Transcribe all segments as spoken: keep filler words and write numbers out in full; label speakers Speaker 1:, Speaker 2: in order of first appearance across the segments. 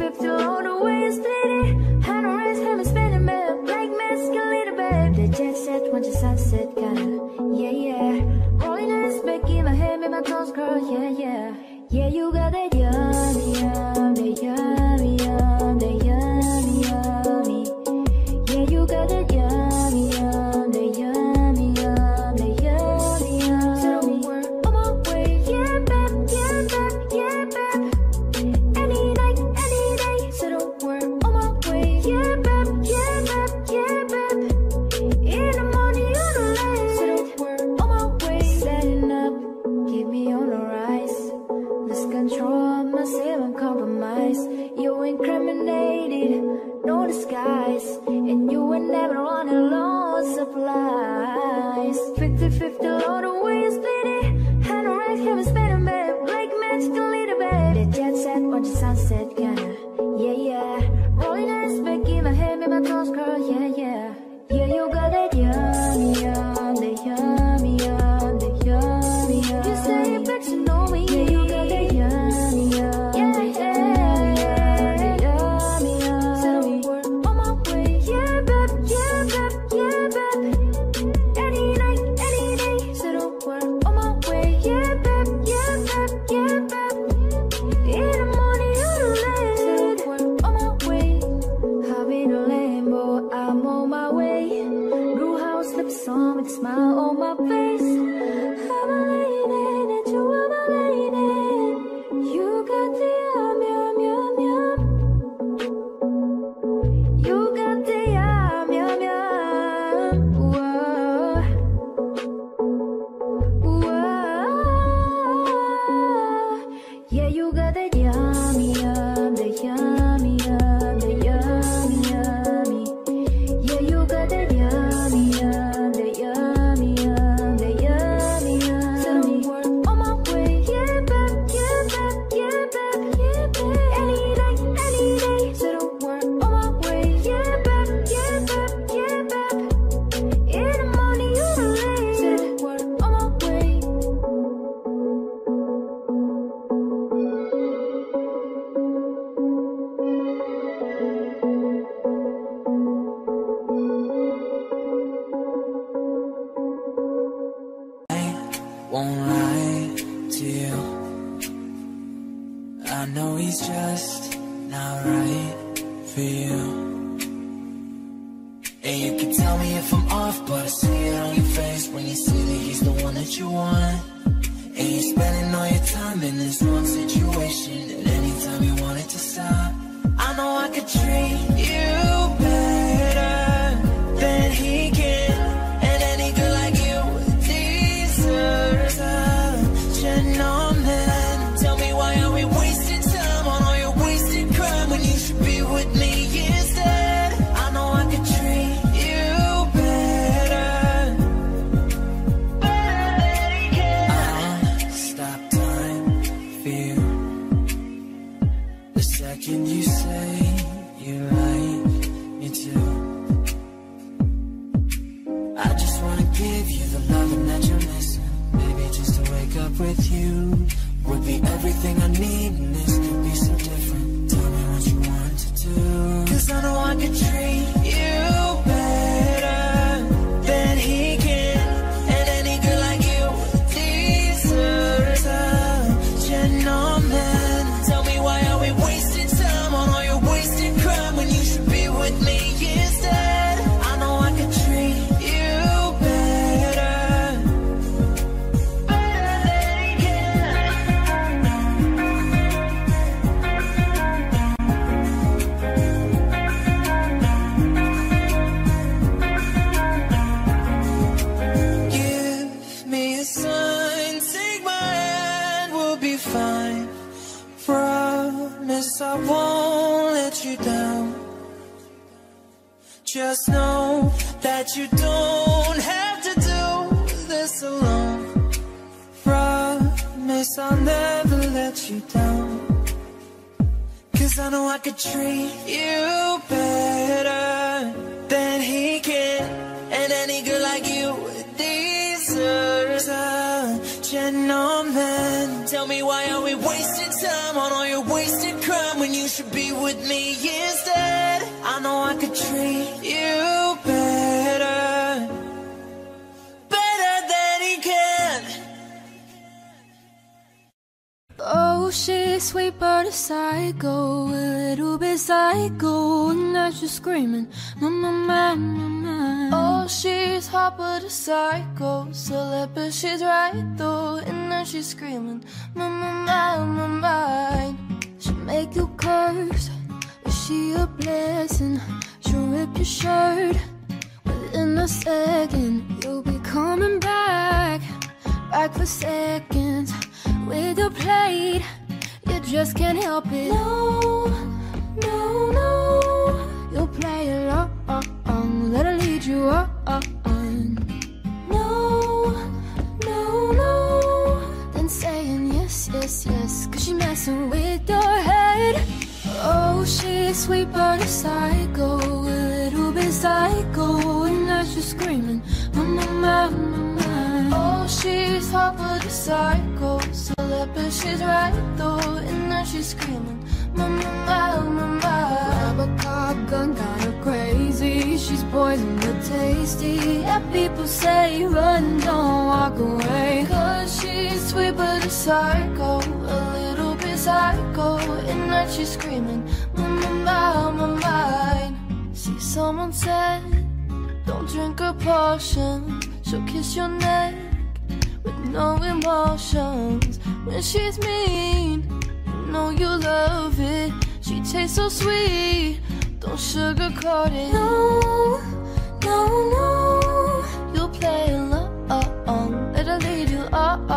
Speaker 1: fifty all the way you split it. Had no rest, haven't spent a minute. Black mescalina, babe. The jet set, watch the sunset, kinda. Yeah, yeah. Rolling in this back in my head, make my toes curl, yeah, yeah. Yeah, you got that yummy, yum, that yummy, yum, that yummy, yummy. Yeah, you got that yummy, yum, that yummy, yum, that yummy, yum. So don't worry, on my way, yeah, babe, yeah, babe, yeah, babe. Any night, any day, so don't worry, on my way, yeah, babe, yeah, babe, yeah, babe. In the morning, on the lane, so don't worry, on my way. Setting up, keep me on the rise. Lose control myself, I'm compromised. You incriminated, no disguise. And you were never on a low supplies. Fifty fifty all the way you split it. Had no rest, haven't spent a minute. Like magical little bit. The jet set, watch the sunset, kinda. Yeah, yeah. Rolling eyes back in my head, make my toes curl, yeah, yeah. Yeah, you got that yummy, yum, that yummy, yum, that yummy, yum. You say it back to know me. Yeah, you got that yummy, yum, yeah, that yummy, yummy, yum. So don't worry, on my way, yeah, babe, yeah, babe, yeah, babe. Any night, any day, so don't worry, on my way, yeah, babe, yeah, babe, yeah, babe. In the morning, you're late, so don't worry, on my way. Hop in a Lambo, I'm on my way. Blue house lips on with a smile on my face. I'm a lady, and you are my lady. You got the yum, yum, yum, yum. You got the yum, yum, yum. Whoa. Whoa. Yeah, you got that yummy, yum, the yummy, yum, the yummy, yummy. Yeah, you got that yummy, yum, the yummy, yum, the yummy, yum. So don't worry, on my way, yeah, babe, yeah, babe, yeah, babe, yeah, babe. Any night, any day, so don't worry, on my way, yeah, babe, yeah, babe, yeah, babe. In the morning, you're late, so don't worry, on my way.
Speaker 2: Won't lie to you. I know he's just not right for you. And you can tell me if I'm off, but I see it on your face when you say that he's the one that you want. And you're spending all your time in this wrong situation, and anytime you want it to stop, I know I could treat you better than he can. And any girl like you deserves a gentleman. Tell me, why are we wasting time on all your wasted crime when you should be with me instead? I know I could treat you better, better than he can. I'll stop time for you the second you say you like me too. I just wanna give you the loving that you're missing. Baby, just to wake up with you would be everything I need, and this could be so different. Tell me what you want to do, 'cause I know I could treat you better than he can. And any girl like you deserves a gentleman. Tell me, why are we wasting time on all your wasted crime when you should be with me instead? I know I could treat you better, better than he can. Give me a sign, take my hand, we'll be fine. Promise I won't let you down. Just know that you don't have to do this alone. Promise I'll never let you down, 'cause I know I could treat you better than he can. And any girl like you deserves a gentleman. Tell me, why are we wasting time on all your wasted crime when you should be with me instead. I know I could treat you better, better than he can.
Speaker 1: Oh, she's sweet but a psycho, a little bit psycho, and now she's screaming, mama, mama, mama. Oh, she's hot but a psycho, celeb but she's right though, and now she's screaming, mama, mama, mine. She'll make you curse, is she a blessing? She'll rip your shirt within a second. You'll be coming back, back for seconds. With your plate, you just can't help it. No, no, no. You'll play along, let her lead you on. No, no, no. Then saying yes, yes, yes, cause she's messing with your head. Oh, she's sweet but a psycho, a little bit psycho, and now she's screaming, mama, mama, mama. Oh, she's hot but a psycho, celeb but she's right though, and now she's screaming, mama, mama, mama. Grab a car gun, got her crazy, she's poison but tasty. Yeah, people say run, don't walk away, cause she's sweet but a psycho, a little bit psycho, and now she's screaming, mama, mama, mine. See, someone said, don't drink her potion, she'll kiss your neck with no emotions. When she's mean, you know you love it. She tastes so sweet, don't sugarcoat it. No, no, no. You'll play along, let her lead you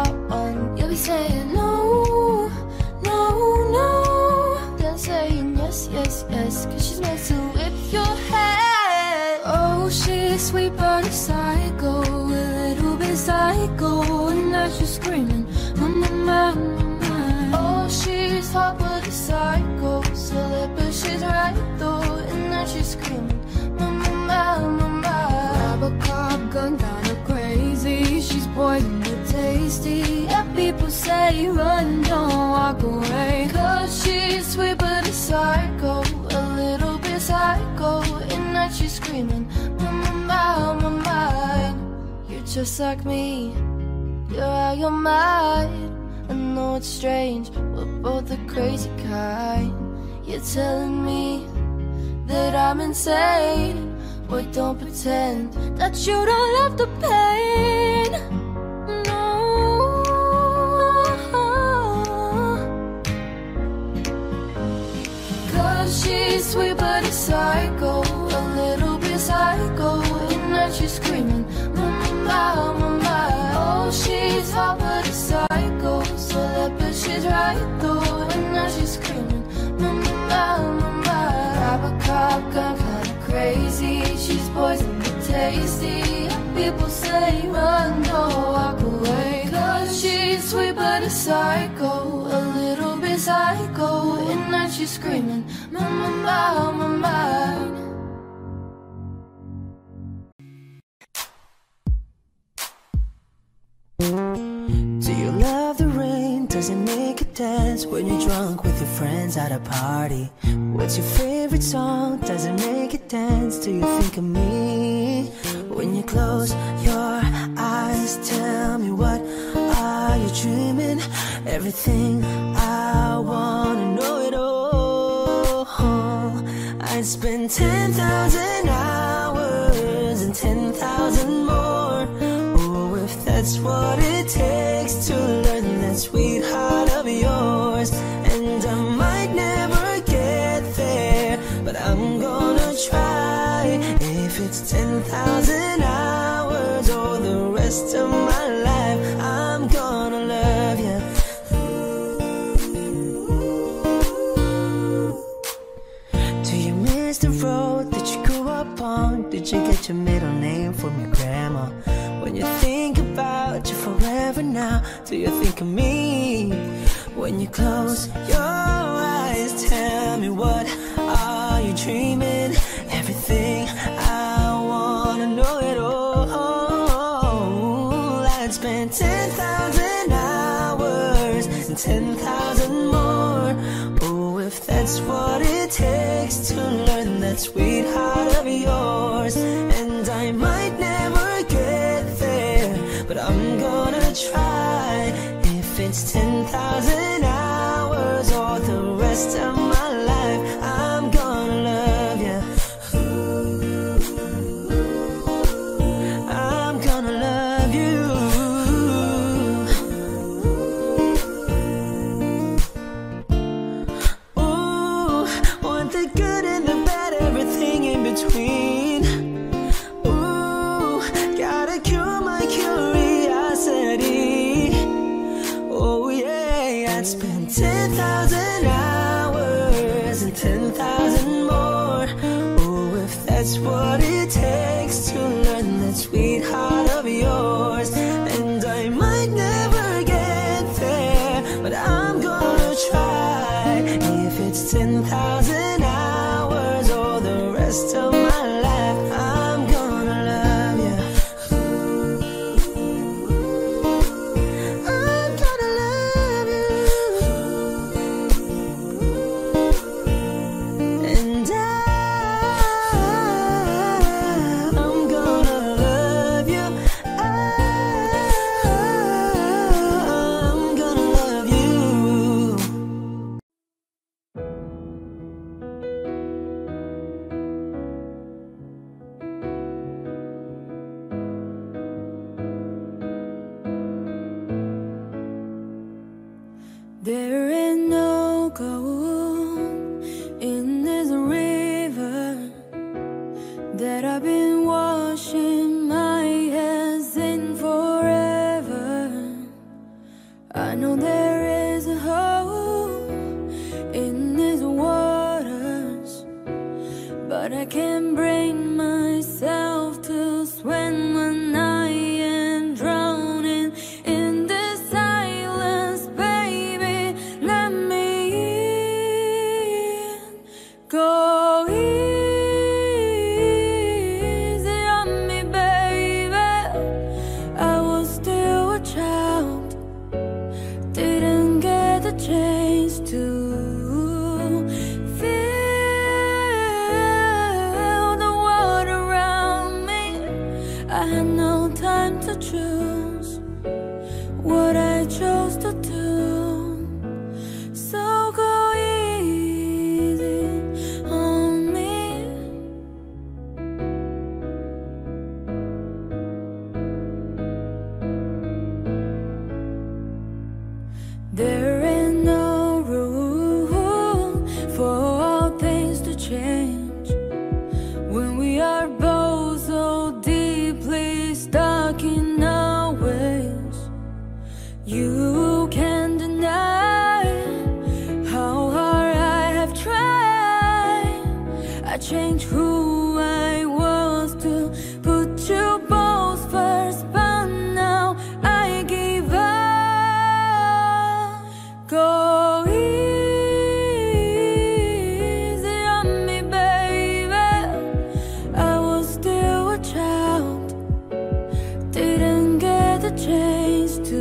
Speaker 1: on. You'll be saying no, no, no. Then saying yes, yes, yes, cause she's messing with your head. Oh, she's sweet but a psycho, a little bit psycho, and now she's screaming, mama, mama, mama. Oh, she's hot but a psycho, celeb but she's right though, and now she's screaming, mama, mama, mama. Grab a car gun, got her crazy, she's poison but tasty. Yeah, people say run, don't walk away, cause she's sweet but a psycho, a little bit psycho, and now she's screaming, mama, mama, mine. You're just like me, you're out your mind. I know it's strange, we're both the crazy kind. You're telling me that I'm insane. Boy, don't pretend that you don't love the pain. No. Cause she's sweet but a psycho, a little bit psycho, and now she's screaming, mama, mama, mama. Oh, she's hot but a psycho, celeb but she's right though, and now she's screaming, mama, mama, mama. Grab a cop gun, kinda crazy, she's poison but tasty. People say run, don't walk away, cause she's sweet but a psycho, a little bit psycho, and now she's screaming, mama, mama, mine.
Speaker 2: Do you love the rain? Does it make you dance when you're drunk with your friends at a party? What's your favorite song? Does it make you dance? Do you think of me? When you close your eyes, tell me, what are you dreaming? Everything I wanna know it all. I'd spend ten thousand hours and ten thousand more. Oh, if that's what it takes to learn that sweetheart of yours. And I might never get there, but I'm gonna try. If it's ten thousand hours or the rest of my life, I'm gonna love you. Do you miss the road that you grew up on? Did you get your middle name from your grandma? When you think about you forever now, do you think of me? When you close your eyes, tell me, what are you dreaming? Everything I wanna know it all. I'd spend ten thousand hours and ten thousand more. Oh, if that's that's what it takes to learn that sweetheart of yours. And I might never get there, but I'm gonna try. If it's ten thousand hours or the rest of my life, I'm gonna love you. I'm gonna love you. Ooh, want the good and the bad, everything in between. Ooh, gotta cure my curiosity. Oh yeah, I'd spend ten thousand hours and ten thousand more. Oh, if that's what it takes to learn that sweetheart of yours. And I might never get there, but I'm gonna try. If it's ten thousand hours or the rest of my life, I'm gonna love you. I'm gonna love you. And I, I'm gonna love you. I'm gonna love you.
Speaker 1: There is no gold in this river that I've been washing my hands in forever. I know there is a hope in these waters, but I can't bring myself to swim when I am drowning in this silence. Baby, let me in. Go easy on me, baby. I was still a child, didn't get the chance to feel the water around me. I had no time to choose what I chose to do. So go easy on me. There is no rule for all things to change when we are both so deeply stuck in our ways. You can't deny how hard I have tried. I changed who I was to put you both first, but now I give up. Go easy on me, baby. I was still a child, didn't get the chance to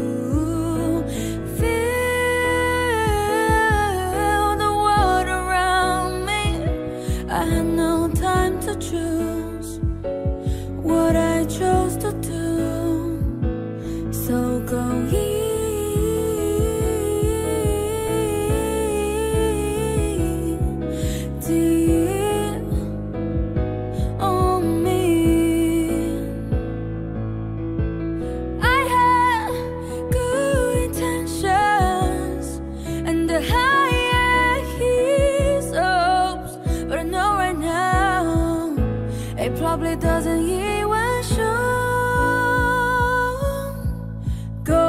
Speaker 1: feel the water around me. I had no time to choose what I chose to do. So go easy on me. I had good intentions and the highest hopes, but I know right now it probably doesn't even show. Go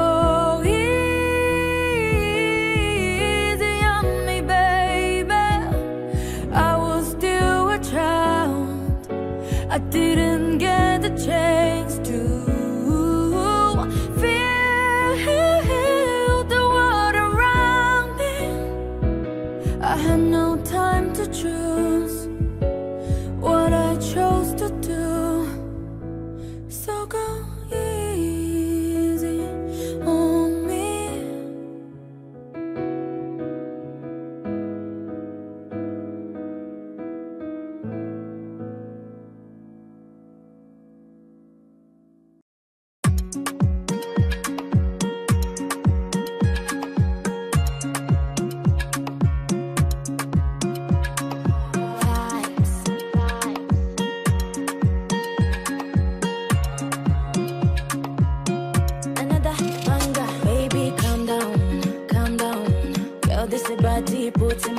Speaker 1: easy on me, baby. I was still a child, I didn't get the chance to feel the water around me. I had no time to choose what I chose to do. So go easy on me.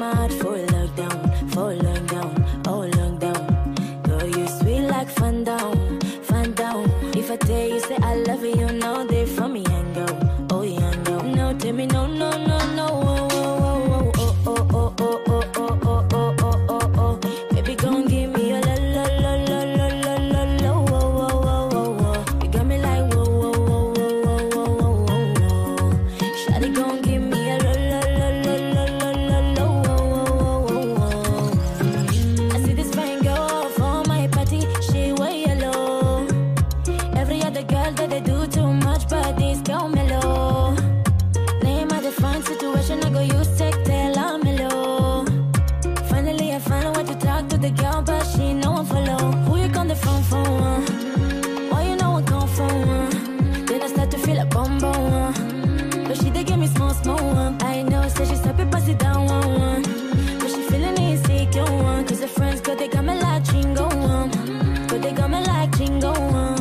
Speaker 1: much for lockdown, for lockdown, oh lockdown. Girl, you sweet like fun down, fun down. If I tell you say I love you, you know they from me and go, oh yeah, no, no, tell me no, no, no, no, oh, oh, oh, oh, oh, oh, oh, oh, oh, oh, oh, oh, oh, oh. Baby, gon' give me a la la la la la la la la, oh, oh, oh, oh, oh. You got me like whoa, whoa, whoa, whoa, whoa, whoa, whoa. Shawty gon' give me a la la la la la la la la, oh, oh, oh, oh. I see this fine girl for my party, she wear yellow. Every other girl that they do too much, but this girl mellow. Name of the fine situation, I go use take tell I'm mellow. Finally I find a way to talk to the girl, but she no one follow. Who you on the phone for? Uh? Why you know I come from? Uh? Then I start to feel a bum bum. Uh? But she they give me small small one. I know, say she stop it, pass it down one one. But she feeling insecure one, cause her friends got they got me like chingo one. But they got me like chingo one.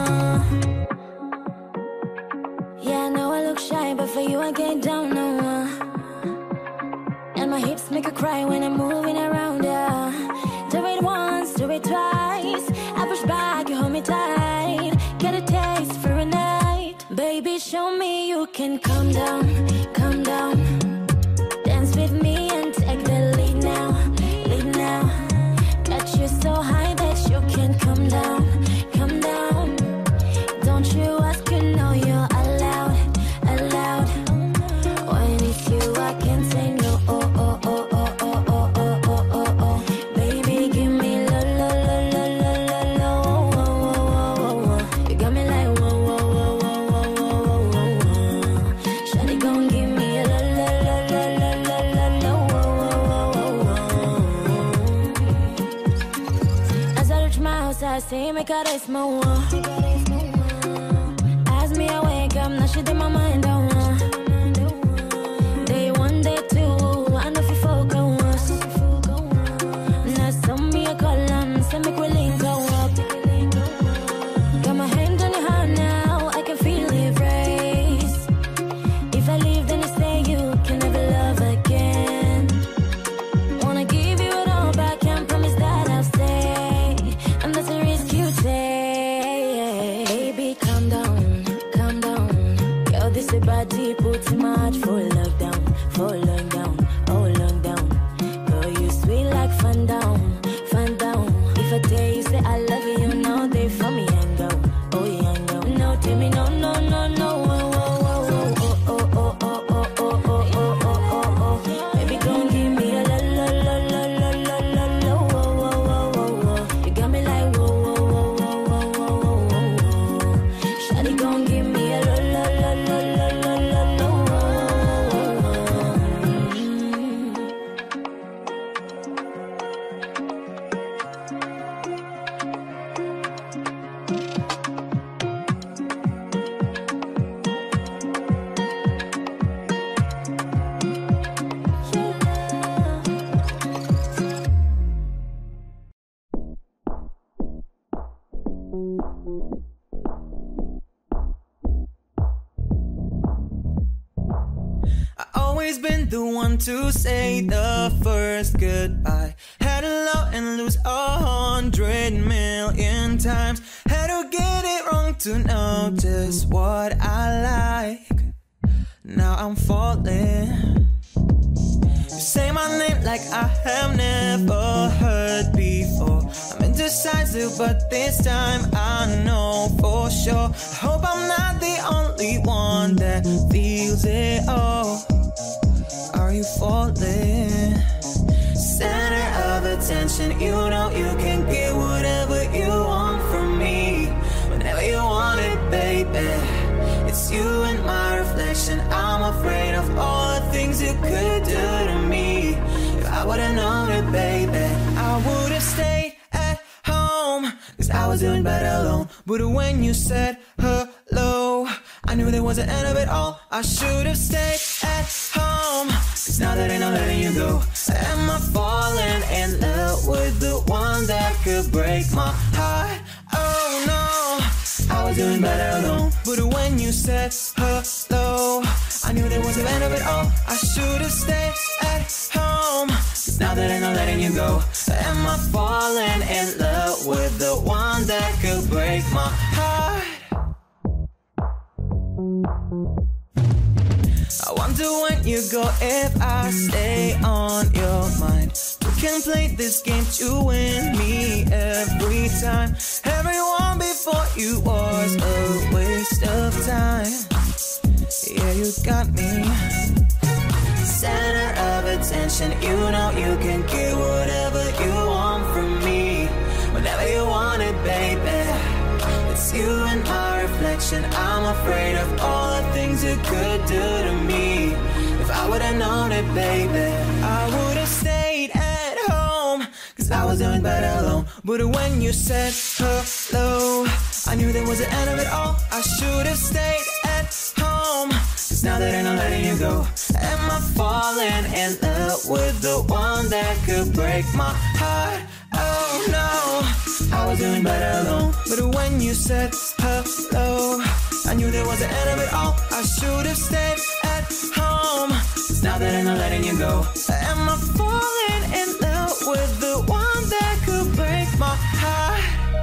Speaker 1: Yeah, I know I look shy, but for you I get down no one. And my hips make her cry when I'm moving around her. Do it once, do it twice. I push back, you hold me tight. Get a taste for a night. Baby, show me you can calm down, calm down. Dance with me and take the lead now, lead now. Got you so high that you can't come down, come down. Don't you ask, you know you're allowed, allowed. When it's you, I can't say no. Oh, oh, oh, oh, oh, oh, oh, oh, oh, oh. Baby, give me la la la la la la la. Oh, oh, oh, oh, oh. You got me like whoa, whoa, whoa, whoa, whoa, whoa, whoa, whoa. Shawty gon' give me a la la la la la la la la. Oh, oh, oh, oh. As I reach my house, I see me got a small one. As me I wake up, now she did my mind on one. Day one, day two, I know if you focus. Now some me a call them, say make we link go up. Got my hand on your heart now, I can feel it race. If I leave, then you say you can never love again. Wanna give you it all back, can't promise that I'll stay. And that's a risk you take. Baby, calm down, calm down. Girl, this is body put too much for lockdown, for lockdown, oh lockdown. Girl, you sweet like fun down, fun down. If I tell you say I love you, you know they from me and go, oh yeah, no, no, tell me no, no, no, no. Oh, oh, oh, oh, oh, oh, oh, oh, oh, oh, oh, oh, oh. Baby, gon' give me a la la la la la la la la. Oh, oh, oh, oh, oh. You got me like whoa, whoa, whoa, whoa, whoa, whoa, whoa. Shawty gon' give me a la la la la la la la la.
Speaker 3: Always been the one to say the first goodbye. Had to love and lose a hundred million times. Had to get it wrong to know just what I like. Now I'm falling. You say my name like I have never heard before. I'm indecisive, but this time I know for sure. I hope I'm not the only one that feels it all. Are you falling? Center of attention, you know you can get whatever you want from me. Whenever you want it, baby. It's you and my reflection. I'm afraid of all the things you could do to me. If I would've known it, baby, I would've stayed at home, cause I was doing better alone. But when you said hello, I knew there was the end of it all. I should've stayed at home, cause now that ain't no letting you go. Am I falling in love with the one that could break my heart? Oh no, I was doing better alone. But when you said hello, I I knew there was the end of it all. I should have stayed at home. Now that I'm not letting you go, am I falling in love with the one that could break my heart? I wonder when you go if I stay on your mind. We can play this game to win me every time. Everyone before you was a waste of time. Yeah, you got me. Center of attention, you know you can get whatever you want from me. Whenever you want it, baby. It's you and my reflection. I'm afraid of all the things you could do to me. If I would've known it, baby, I would've stayed at home, cause I was doing better alone. But when you said hello, I knew there was the end of it all. I should've stayed at home, cause now that I'm not letting you go, am I falling in love with the one that could break my heart? Oh no, I was doing better alone. But when you said hello, I knew there was the end of it all. I should've stayed at home, cause now that I'm not letting you go, am I falling in love with the one that could break my heart?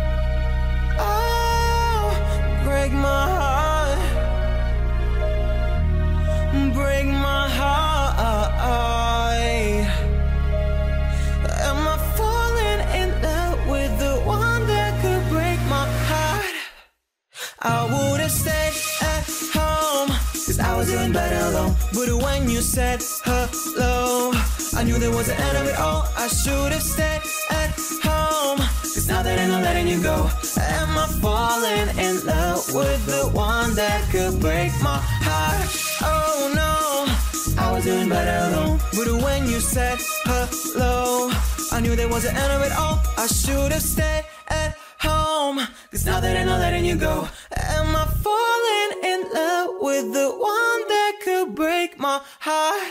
Speaker 3: Oh, break my heart, break my heart. Am I falling in love with the one that could break my heart? I would've stayed at home, cause I was doing better alone. But when you said hello, I knew there was the end of it all. I should've stayed at home, cause now that I'm not letting you go, am I falling in love with the one that could break my heart? Oh no, I was doing better alone. But when you said hello, I knew there was the end of it all. I should've stayed at home, cause now that I'm not letting you go, am I falling in love with the one that could break my heart?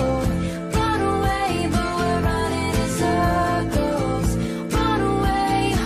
Speaker 1: Run away,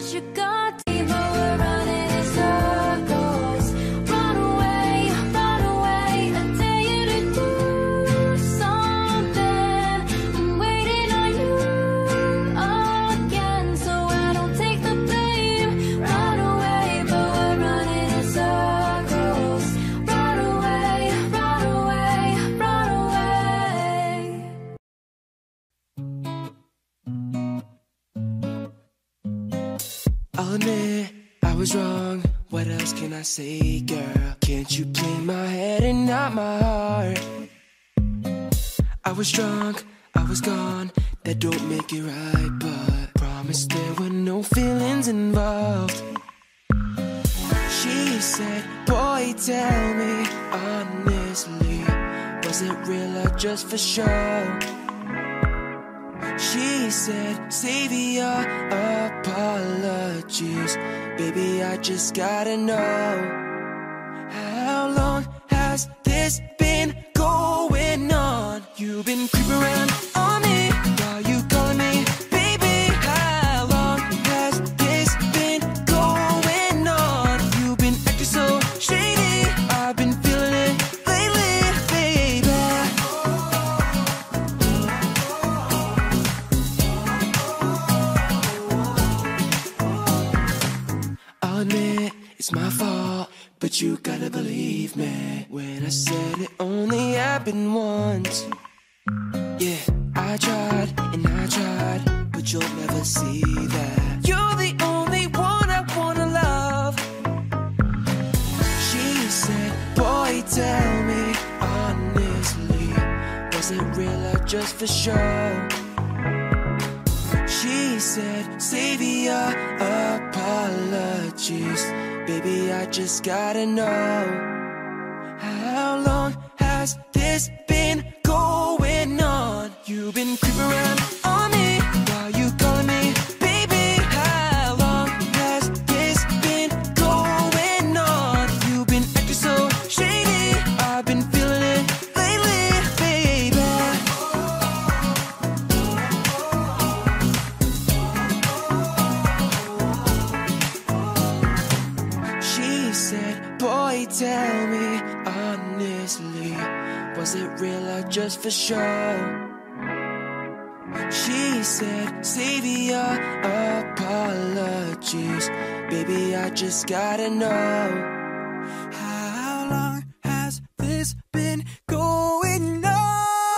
Speaker 1: what you got. But we're running in circles. Run away, run away. I dare you to do something. I'm waiting on you again, so I don't take the blame. Run away, but we're running in circles. Run away, run away, run away.
Speaker 4: I'll admit I was wrong. What else can I say, girl? Can't you play my head and not my heart? I was drunk, I was gone. That don't make it right, but promise there were no feelings involved. She said, boy, tell me honestly, was it real or just for show? She said, save your apologies. Baby, I just gotta know, how long has this been going on? You've been creeping around on me while you calling me baby. How long has this been going on? You've been acting so shady. I've been feeling it lately, baby. I'll admit it's my fault, but you gotta believe me when I said it only happened once. Yeah, I tried and I tried, but you'll never see that. You're the only one I wanna love. She said, boy, tell me honestly, was it real or just for show? She said, save your apologies. Baby, I just gotta know, how long has this been going on? You've been creeping around on me while you calling me baby. How long has this been going on? You've been acting so shady. I've been feeling it lately, baby. She said, boy, tell me honestly, was it real or just for show? She said, save your apologies. Baby, I just gotta know, how long has this been going on?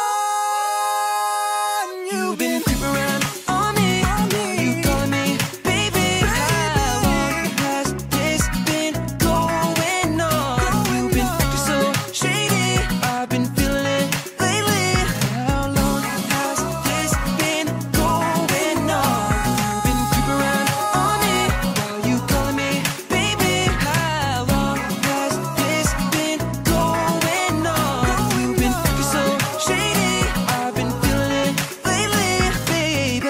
Speaker 4: You've been creeping around on me while you calling me baby. How long has this been going on? You've been acting so shady. I've been feeling it lately. How long has this been going on? You've been creeping around on me while you calling me baby. How long has this been going on? You've been acting so shady. I've been feeling it lately, baby.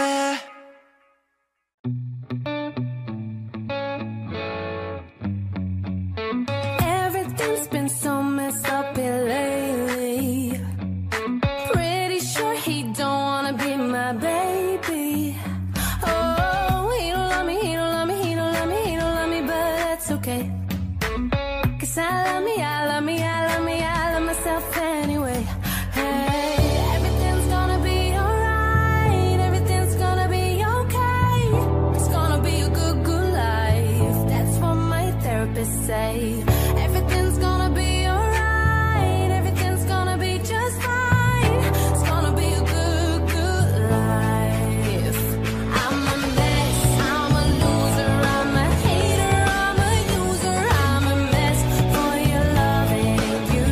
Speaker 1: Everything's been so messed up here lately. Pretty sure he don't wanna be my baby. Oh, he don't love me, he don't love me, he don't love me, he don't love me, but that's okay. Cause I love me, I love me, I love me, I love myself anyway. Hey, everything's gonna be alright, everything's gonna be okay. It's gonna be a good, good life. That's what my therapist say. Everything's gonna be alright, everything's gonna be just fine. It's gonna be a good, good life. I'm a mess, I'm a loser, I'm a hater, I'm a user, I'm a mess for your loving you.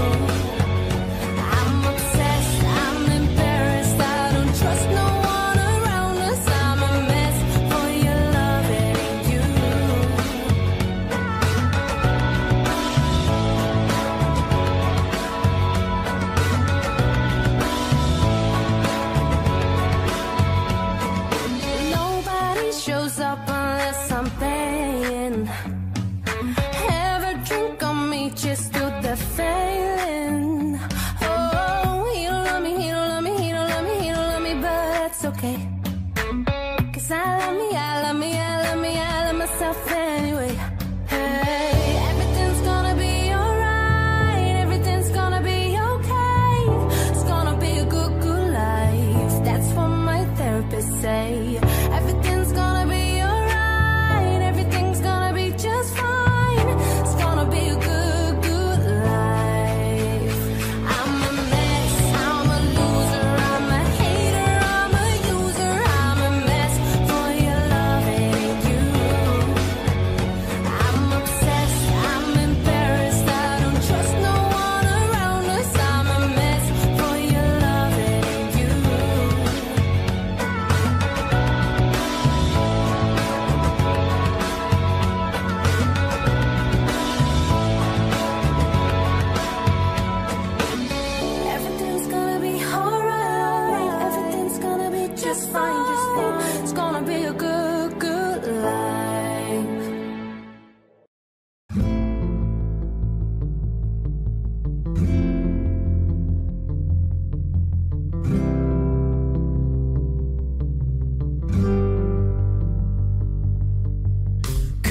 Speaker 1: I'm obsessed, I'm embarrassed, I don't trust no one around us. I'm a mess for your loving you. Nobody shows up unless I'm paying. Ever drink on me just to the failing. Oh, he don't love me, he don't love me, he don't love me, he don't love me, but that's okay. Cause I love me, I love me, I love me,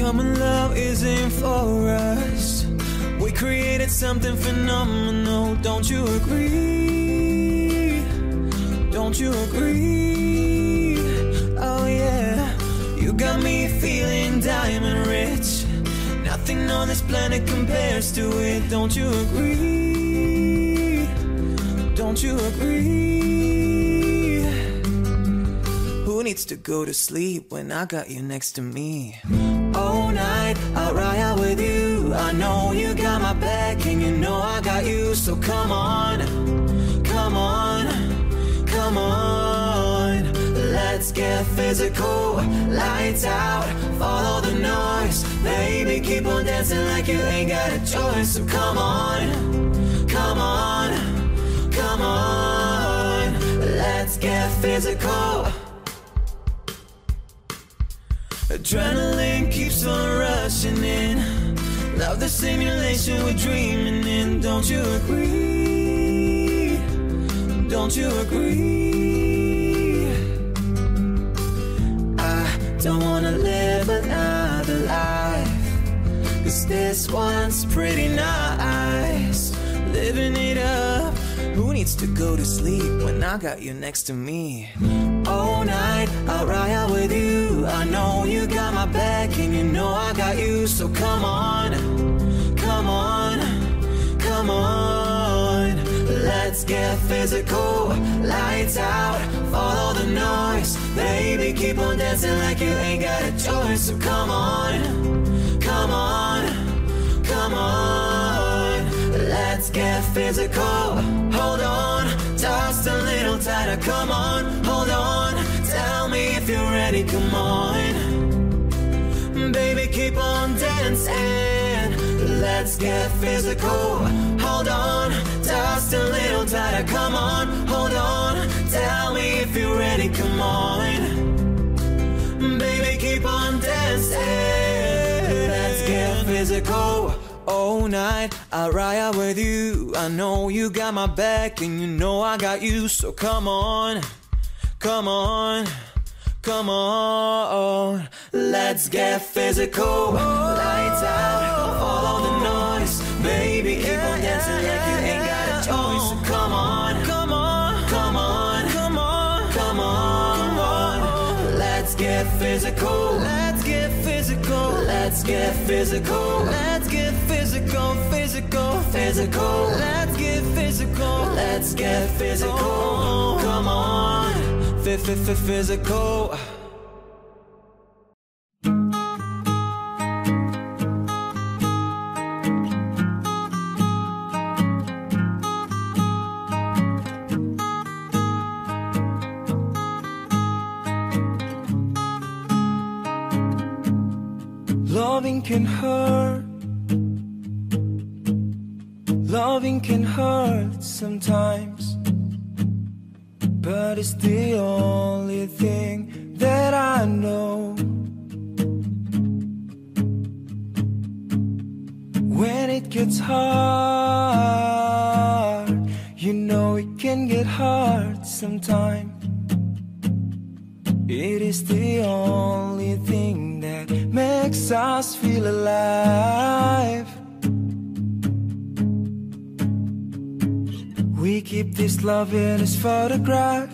Speaker 3: common love isn't for us. We created something phenomenal. Don't you agree? Don't you agree? Oh yeah. You got me feeling diamond rich. Nothing on this planet compares to it. Don't you agree? Don't you agree? Who needs to go to sleep when I got you next to me? All night, I'll ride out with you. I know you got my back and you know I got you. So come on, come on, come on. Let's get physical, lights out, follow the noise. Baby, keep on dancing like you ain't got a choice. So come on, come on, come on. Let's get physical. Adrenaline keeps on rushing in. Love the simulation we're dreaming in. Don't you agree? Don't you agree? I don't wanna live another life, 'cause this one's pretty nice. Living it up. Who needs to go to sleep when I got you next to me? All night, I'll ride out with you. I know you got my back and you know I got you. So come on, come on, come on. Let's get physical, lights out, follow the noise. Baby, keep on dancing like you ain't got a choice. So come on, come on, come on. Let's get physical. Hold on, just a little tighter. Come on, hold on. Tell me if you're ready. Come on, baby, keep on dancing. Let's get physical. Hold on, just a little tighter. Come on, hold on. Tell me if you're ready. Come on, baby, keep on dancing. Let's get physical. All night, I'll ride out with you. I know you got my back and you know I got you. So come on, come on, come on. Let's get physical. Lights out, follow the noise. Baby, keep on dancing like you ain't got a choice. So come on, come on, come on, come on, come on, come on. Let's get physical. Let's get physical. Let's get physical. Let's get physical, physical, physical. Let's get physical. Let's get physical. Come on, physical.
Speaker 5: Loving can hurt. Loving can hurt sometimes, but it's the only thing that I know. When it gets hard, you know it can get hard sometimes. It is the only thing that makes us feel alive. We keep this love in this photograph.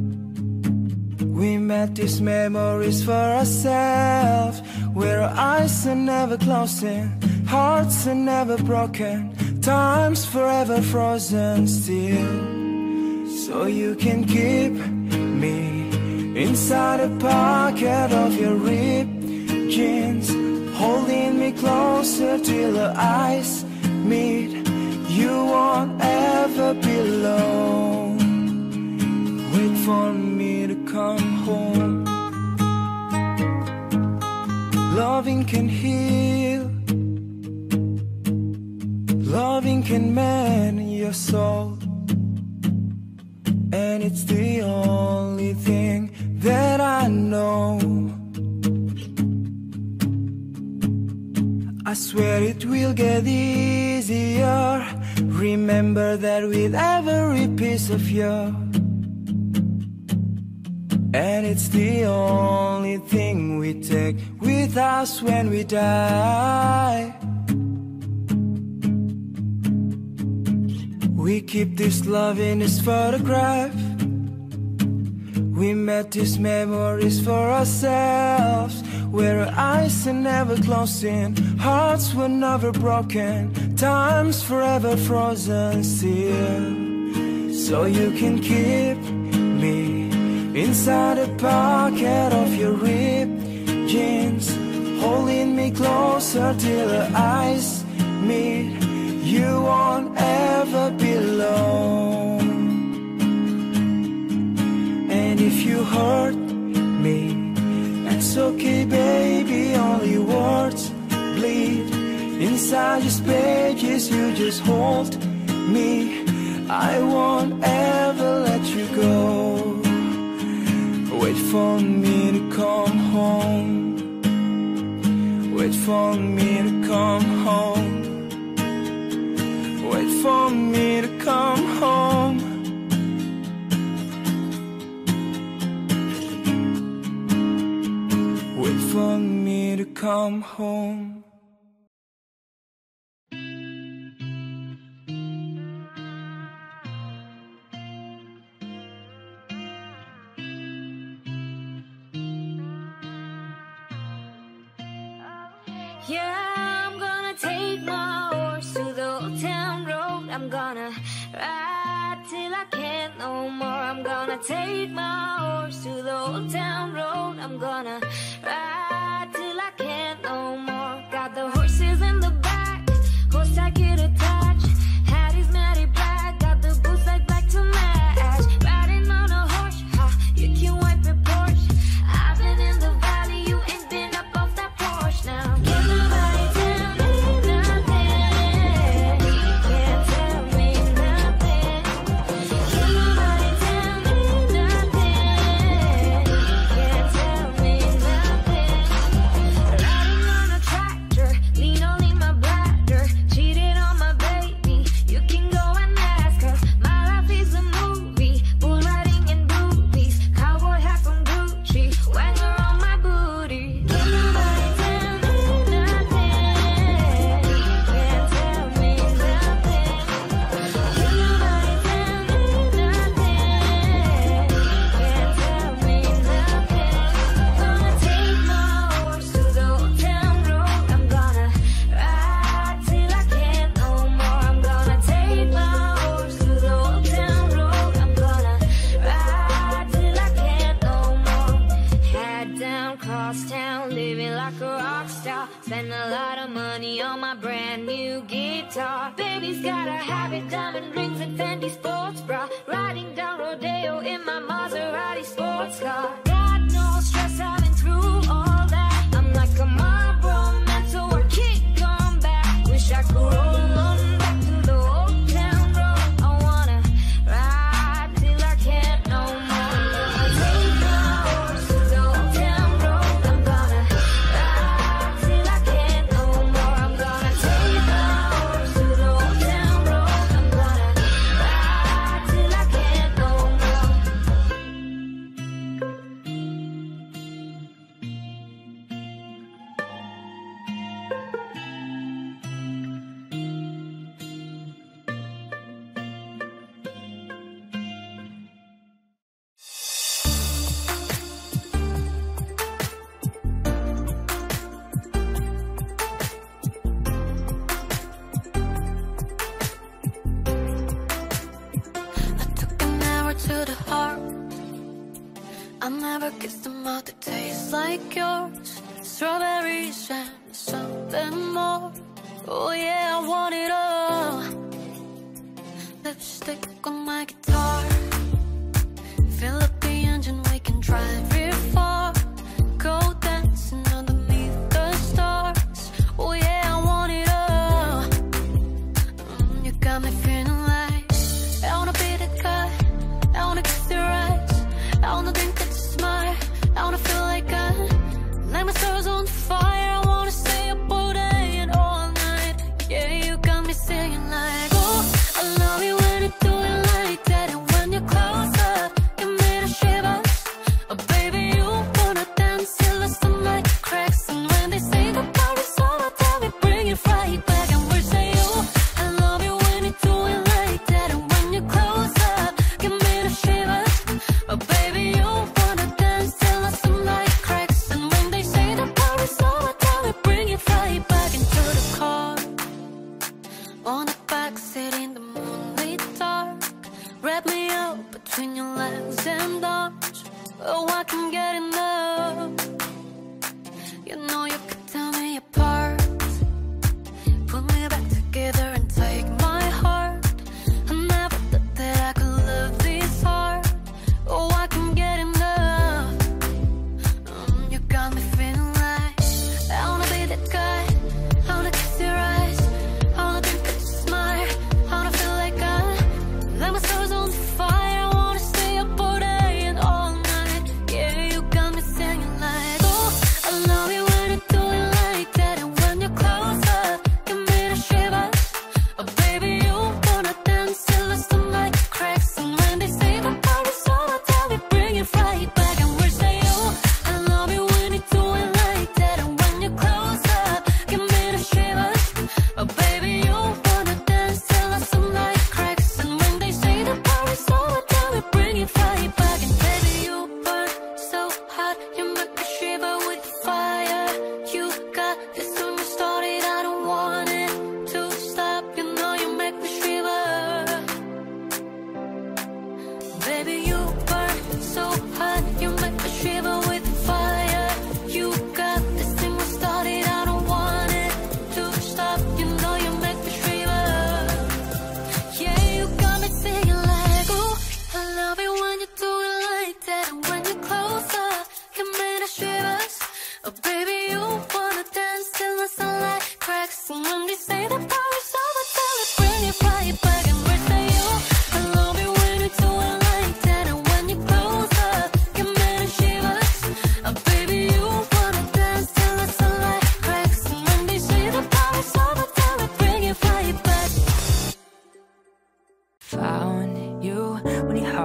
Speaker 5: We met these memories for ourselves, where our eyes are never closing, hearts are never broken, time's forever frozen still. So you can keep me inside a pocket of your ripped jeans, holding me closer till our eyes meet. You won't ever be alone. Wait for me to come home. Loving can heal. Loving can mend your soul. And it's the only thing that I know. I swear it will get easier. Remember that with every piece of you, and it's the only thing we take with us when we die. We keep this love in this photograph. We met these memories for ourselves, where our eyes are never closing, hearts were never broken, time's forever frozen still. So you can keep me inside the pocket of your ripped jeans, holding me closer till our eyes meet. You won't ever be alone. And if you hurt me, it's okay, baby, only words bleed inside your pages. You just hold me, I won't ever let you go. Wait for me to come home. Wait for me to come home. Wait for me to come home. Wait for me to come home.
Speaker 1: Yeah, I'm gonna take my horse to the old town road. I'm gonna ride till I can't no more. I'm gonna take my horse to the old town road. I'm gonna ride till I can't no more. Got the horses in the back, horse I get attached. Hat is matty black, got the boots like black to match. Riding on a horse, ha, you can wipe your Porsche. I've been in the valley, you ain't been up off that porch now. Can't nobody tell me nothing. Can't tell me nothing. Can't nobody tell me nothing. Can't tell me nothing. Riding on a tractor, lean only my bladder. Cheated on my baby, you can go and ask her. My life is a movie, bull riding in boobies. Cowboy hat from Gucci, wanger on my booty. Can't nobody tell me nothing. Can't tell me nothing. Can't nobody tell me nothing. Can't tell me nothing. Gonna take my horse to the old town road. I'm gonna ride till I can't no more. I'm gonna take my horse to the old town road. I'm gonna ride till I can't no more. Head down, cross town, living like a rock star. Spend a lot of money on my brand new guitar. Baby's got a habit, diamond rings and Fendi sports bra. Riding down Rodeo in my Maserati sports car. Got no stress, I've been through all that. I'm like a Marlboro man, so I can't come back. Wish I could roll on back to the old town road. I wanna ride till I can't no more. I'm gonna take my horse to the old town road. I'm gonna ride till I can't no more. I'm gonna take my horse to the old town road. I'm gonna ride till I can't no more.
Speaker 6: I took an hour to the heart. I never kissed a mouth that tastes like yours. Strawberries and something more. Oh yeah, I want it all. Lipstick on my guitar. Fill up the engine, we can drive it far. Go dancing underneath the stars. Oh yeah, I want it all. Mm, you got me feeling like I wanna be the guy. I wanna kiss your eyes. I wanna think that you're smart. I wanna feel like I light my stars on fire. I wanna stay up all day and all night. Yeah, you got me singing like, oh, I love you when you do it like that. And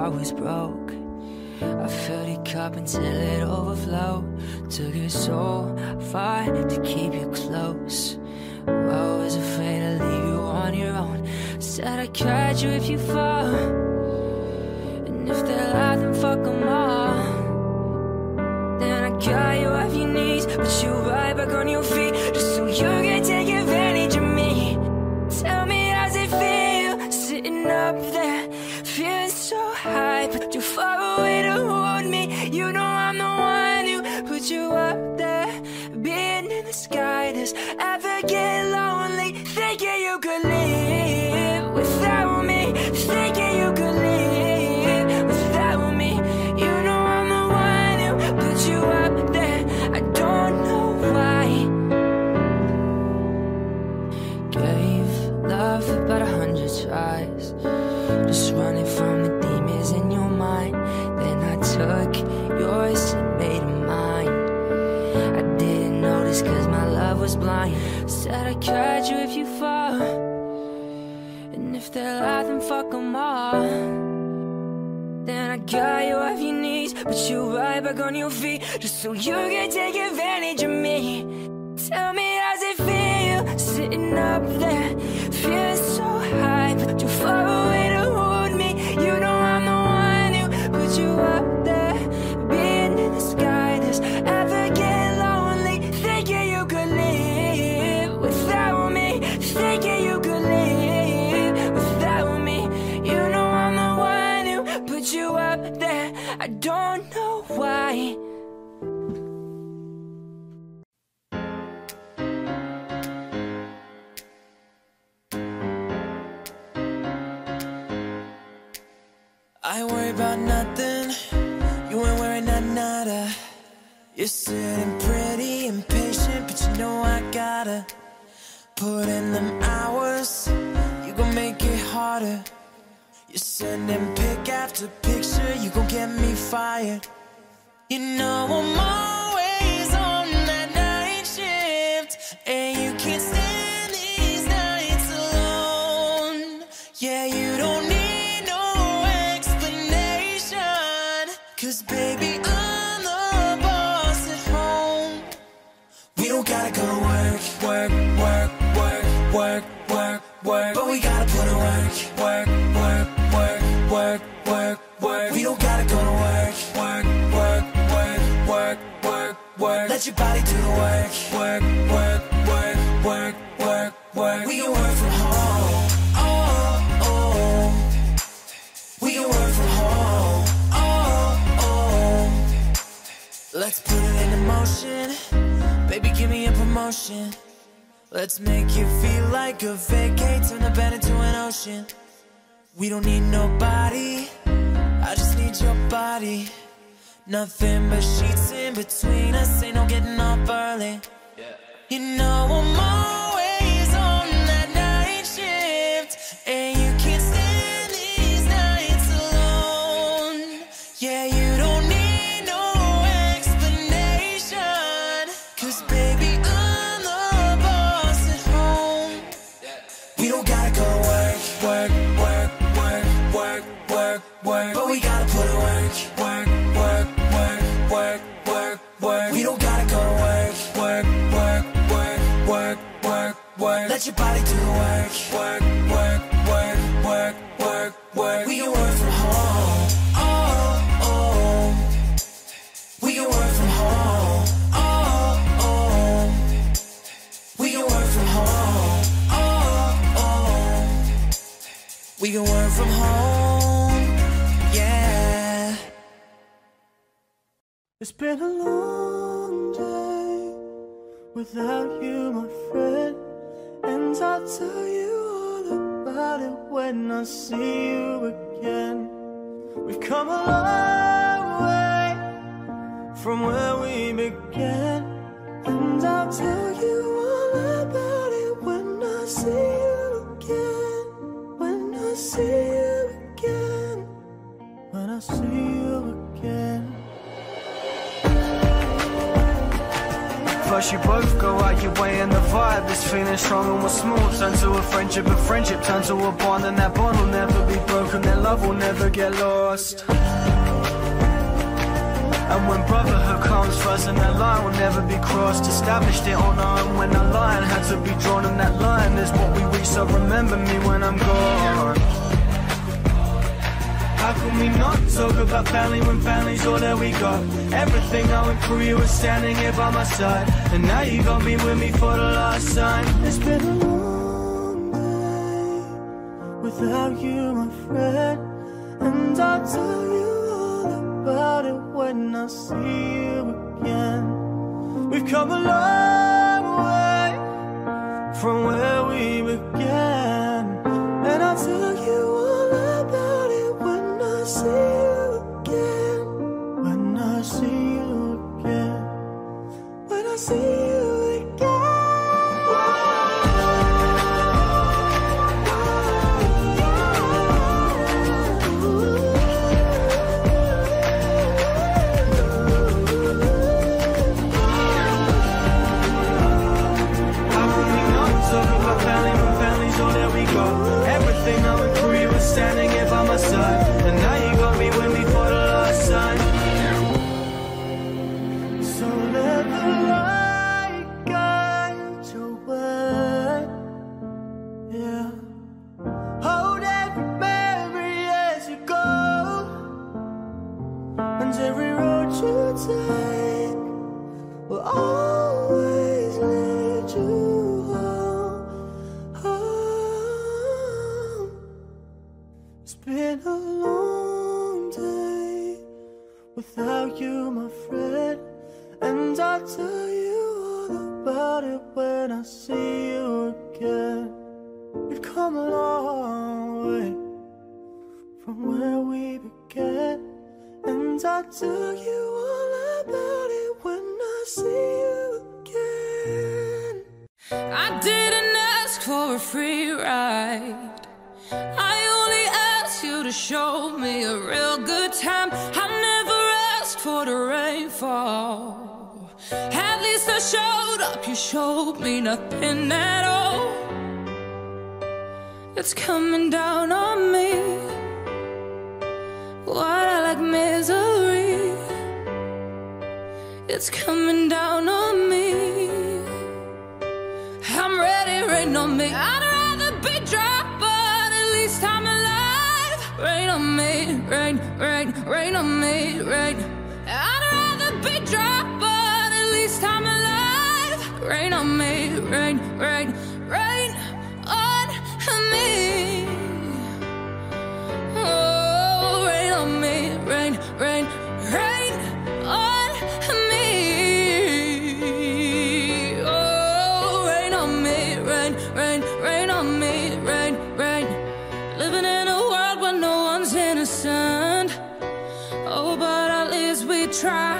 Speaker 2: heart was broke. I filled your cup until it overflowed. Took it so far to keep you close. I was afraid to leave you on your own. Said I'd catch you if you fall, and if they lie, then fuck them all. Then I got you off your knees, put you right back on your feet, just so you can take advantage of me. Tell me how's it feel, sitting up there, feeling so high, but too far away to hold me. You know I'm the one who put you up there, being in the sky. Does ever get lonely, thinking you could live without me, thinking you could live without me. You know I'm the one who put you up there. I don't know why. Gave love about a hundred tries, just running from the demons in your mind. Then I took yours and made it mine. I didn't notice cause my love was blind. Said I'd catch you if you fall, and if they lie, then fuck them all. Then I got you off your knees, put you right back on your feet, just so you can take advantage of me. Tell me how's it feel, sitting up there, feeling so high, but too far away to hold me. You know I'm the one who put you up there, being in the sky. Does ever get lonely, thinking you could live without me, thinking you could live without me. You know I'm the one who put you up there. I don't know why.
Speaker 3: I ain't worry about nothing, you ain't worried not nada. You're sitting pretty impatient, but you know I gotta put in them hours, you gon' make it harder. You're sending pic after picture, you gon' get me fired. You know I'm always on that night shift, and you can't stand these nights alone. Yeah, you don't need no explanation, cause baby I'm the boss at home. We don't gotta go to work, work, work, work, work, work, work, but we gotta put in work, work, work, work, work, work, work. We don't gotta go to work, work, work, work, work, work, work. Let your body do the work, work, work, work, work, work, work. We can work from home, oh, oh. We can work from home, oh, oh. Let's put it into motion, baby give me a promotion. Let's make you feel like a vacate, turn the bed into an ocean. We don't need nobody, I just need your body. Nothing but sheets in between us, ain't no getting up early. You know I'm always on that night shift, and you can't stand these nights alone. Yeah, you don't need no explanation, cause baby I'm the boss at home. We don't gotta go to work, work, work, work, work, work, work, but we gotta put in work, work, work, work, work, work, work. We don't gotta go to work, work, work, work, work, work, work. Let your body do the work, work, work, work, work, work, work. We can work from home, oh, oh. We can work from home, oh, oh. We can work from home, oh, oh. We can work from home, yeah.
Speaker 5: It's been a long day without you, my friend, and I'll tell you all about it when I see you again. We've come a long way from where we began, and I'll tell you all about it when I see you again. When I see you again. When I see you again.
Speaker 7: Plus you both go out your way in the
Speaker 5: vibe is feeling strong and what's small turn to a friendship, a friendship turn to a bond, and that bond will never be broken, their love will never get lost. And when brotherhood comes first and that line will never be crossed, established it on our own when that line had to be drawn, and that line is what we reach, so remember me when I'm gone. How can we not talk about family when family's all that we got? Everything I went through, you were standing here by my side, and now you got me with me for the last time. It's been a long day without you, my friend, and I'll tell you all about it when I see you again. We've come a long way from where we began, and I'll tell you all about it when I see you again. When I see you again. When I see you again. Everything I went through, you were standing here by my side, and now you got me with me for the last time. So let the light guide your way, yeah. Hold every memory as you go, and every road you take will always lead you. Been a long day without you, my friend, and I'll tell you all about it when I see you again. We've come a long way from where we began, and I'll tell you all about it when I see you again.
Speaker 6: I didn't ask for a free ride, I only asked you to show me a real good time. I never asked for the rainfall, at least I showed up, you showed me nothing at all. It's coming down on me, what I like misery. It's coming down on me, I'm ready, rain on me. I'd rather be dry, but at least I'm alive. Rain on me, rain, rain, rain on me, rain. I'd rather be dry, but at least I'm alive. Rain on me, rain, rain, rain on me. Oh, rain on me, rain, rain, rain on me. Oh, rain on me, rain, rain, rain on me, rain, rain. Living in a world where no one's innocent, oh, but at least we try.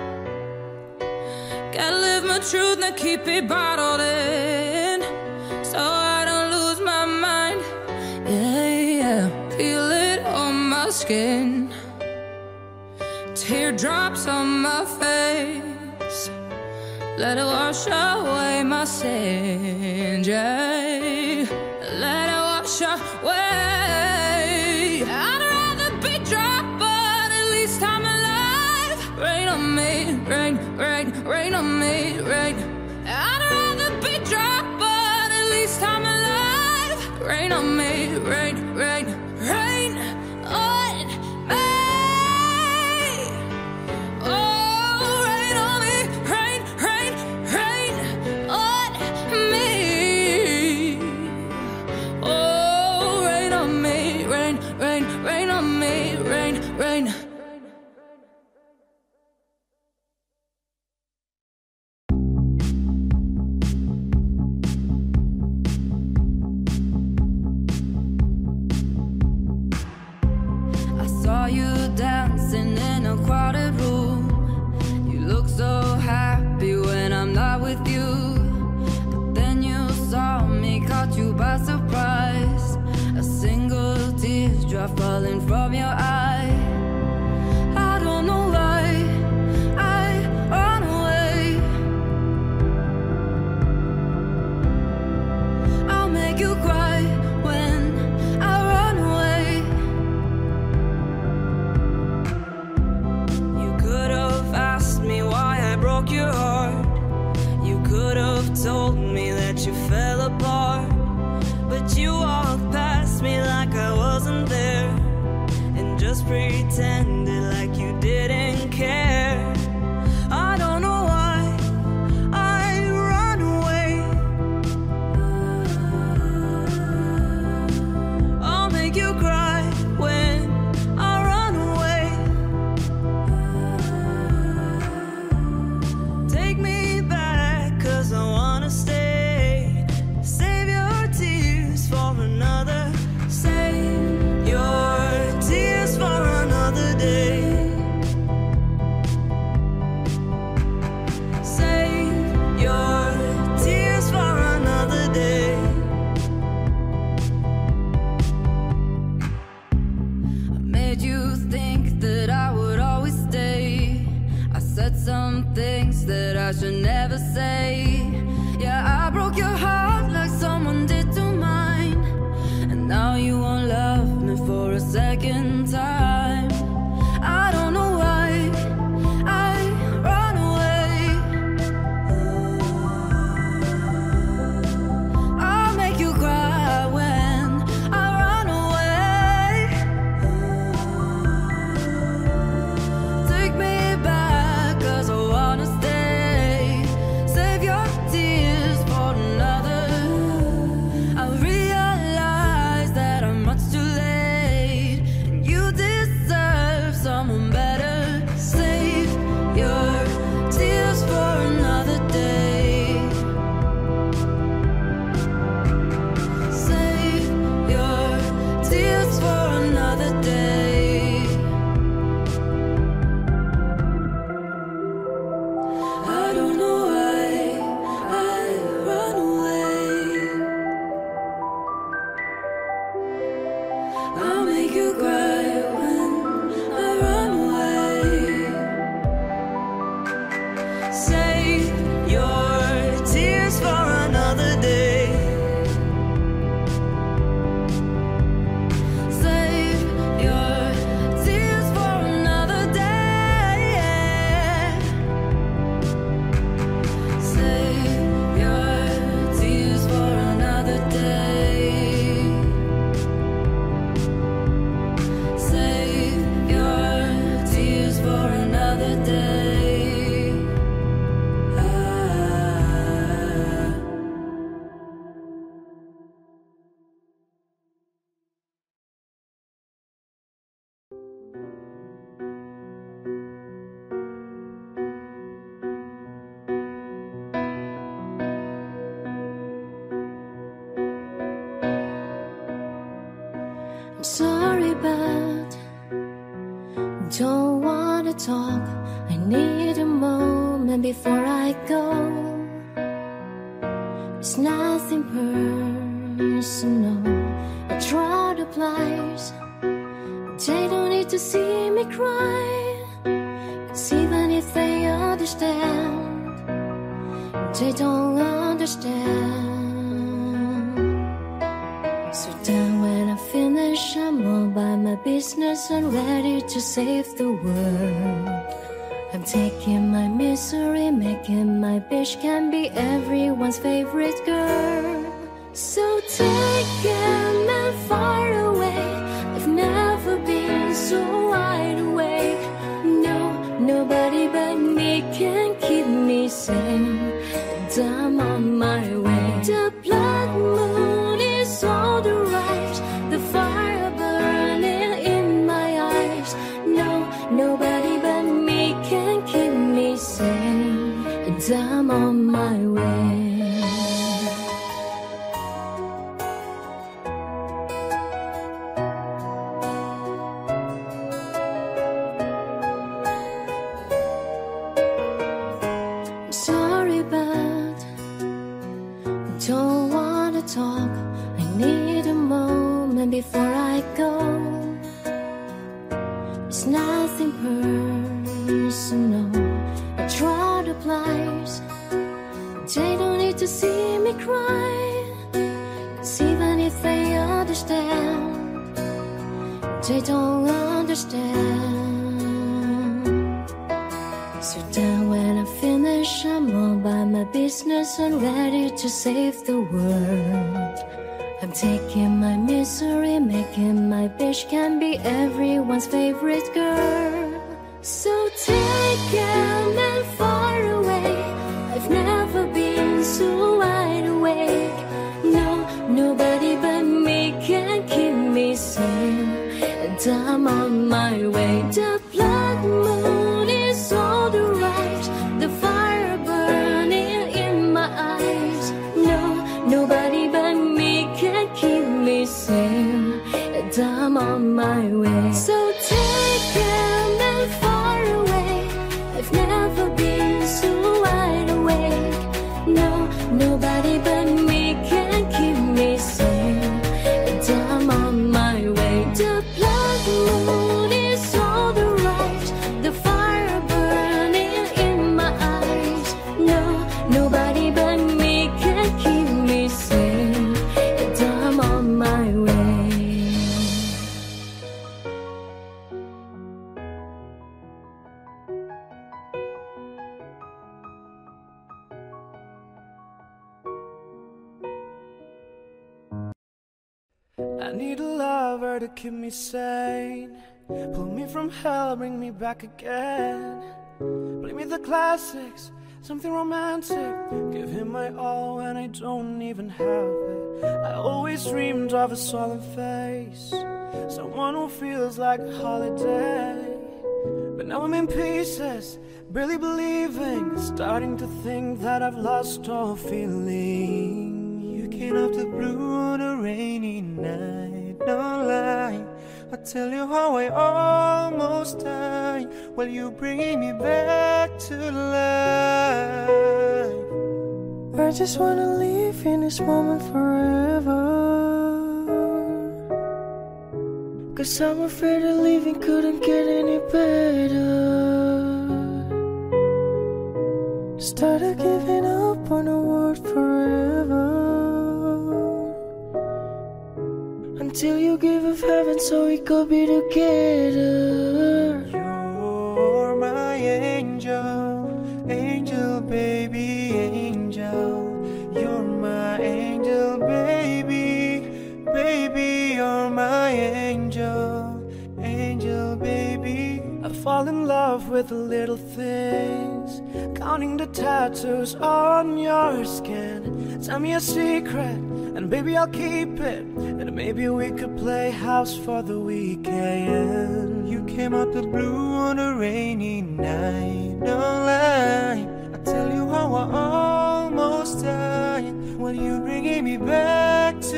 Speaker 6: Gotta live my truth and keep it bottled in, so I don't lose my mind. Yeah, yeah, feel it on my skin, teardrops on my face, let it wash away my sins, yeah. Let it wash away. I'd rather be dry, but at least I'm alive. Rain on me, rain, rain, rain on me, rain. I'd rather be dry, but at least I'm alive. Rain on me, rain, rain, rain on me. Oh, rain on me, rain, rain, rain on me. Oh, rain on me, rain, rain, rain on me, rain, rain. I saw you dancing in a crowded room. You look so happy when I'm not with you, but then you saw me, caught you by surprise. A single teardrop falling from your eye. I don't know why I run away.
Speaker 3: that you fell apart. But you walked past me like I wasn't there, and just pretended like you didn't care. I don't know why I run away. I'll make you cry when I run away. Take me back, cause I wanna stay. Save your tears for another. Save your tears for another day. Save your tears for another day. I made you think that I would always stay. I said some things that I should never say. Yeah, I broke your heart like someone did to mine, and now you won't love me for a second time. I don't know why I run away. I'll make you cry when I run away. Take me back, cause I wanna stay. Save your tears for another. I realize that I'm much too late, and you deserve someone better. Save your tears for another day. Save your tears for another day. I don't know why I run away. I'll make you cry when I run away. Save your tears for another day. Save your tears for another day. Save your tears for another day. Save your tears for another day. Ah.
Speaker 1: I'm sorry, but don't wanna talk. I need a moment before I go. It's nothing personal. I draw the pliers. They don't need to see me cry, 'cause even if they understand, they don't understand. So then when I finish, I'm all by my business and ready to save the world. I'm taking my misery, making my bitch can be everyone's favorite girl. So taken and far away, I've never been so wide awake. No, nobody but me can keep me sane, and I'm on my way. The blood moon is on the rise, the fire burning in my eyes. No, nobody but me can keep me sane, and I'm on my way. Sorry, but don't wanna talk. I need a moment before I go. It's nothing personal. I draw the pliers. They don't need to see me cry, 'cause even if they understand, they don't understand. So then when I finish,
Speaker 6: wish I'm all by my business and ready to save the world. I'm taking my misery, making my bitch can be everyone's favorite girl. So take a man far away. I've never been so wide awake. No, nobody but me can keep me sane. And I'm on my way. The blood moon is all the right. The fire burning in my eyes. No, nobody but me can keep me sane. And I'm on my way. So take a man far away. I've never been so wide awake. No, nobody but me can keep me sane. And I'm on my way. The blood moon is all the right. The fire burning in my eyes. No, nobody but me can keep me sane. And I'm on my way.
Speaker 5: I need a lover to keep me sane. Pull me from hell, bring me back again. Play me the classics, something romantic. Give him my all when I don't even have it. I always dreamed of a solemn face, someone who feels like a holiday. But now I'm in pieces, barely believing, starting to think that I've lost all feeling. You came out the blue on a rainy night, no lie. I'll tell you how I almost died while you bring me back to life. I just wanna live in this moment forever, 'cause I'm afraid that living couldn't get any better. Started giving up on the world forever, until you give up heaven so we could be together. You're my angel, angel baby, angel. You're my angel baby, baby, you're my angel, angel baby. I fall in love with the little things, counting the tattoos on your skin. Tell me a secret and baby I'll keep it, and maybe we could play house for the weekend. You came out the blue on a rainy night, no lie. I tell you how I almost died when you bringing me back to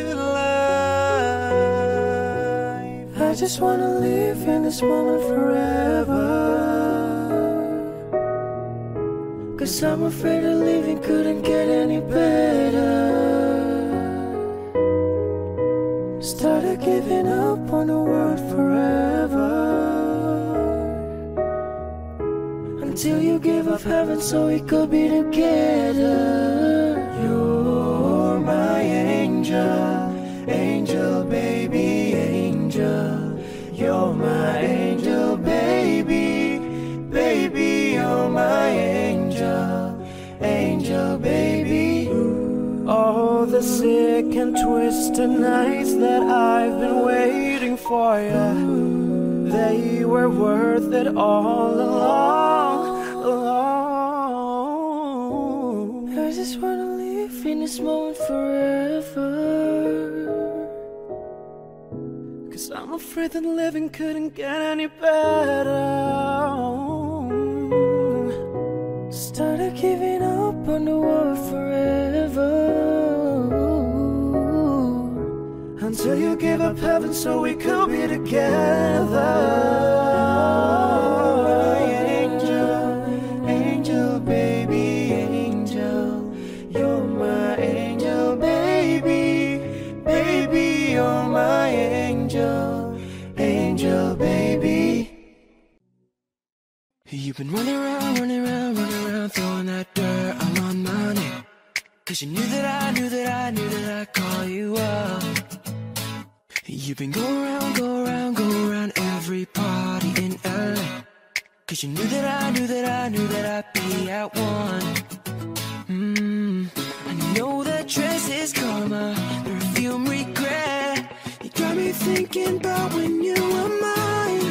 Speaker 5: life. I just wanna live in this moment forever, 'cause I'm afraid that living couldn't get any better. Started giving up on the world forever, until you gave up heaven so we could be together. You're my angel, angel baby, angel. You're my angel baby, baby, you're my angel, angel baby. All the sick and twisted nights that I've been waiting for you, they were worth it all along, along. I just wanna live in this moment forever, 'cause I'm afraid that living couldn't get any better. Started giving up on the world forever, until you gave up heaven so we could be together. Angel, angel baby, angel. You're my angel baby, baby, you're my angel, angel baby. You've been running around, running around, running around, throwing that dirt all on my name, 'cause you knew that I knew that I knew that I'd call you up. You've been go around, go around, go around every party in L A,
Speaker 4: Cause you knew that I knew that I knew that I'd be at one. Mmm, I know that dress is karma, perfume regret. You got me thinking about when you were mine.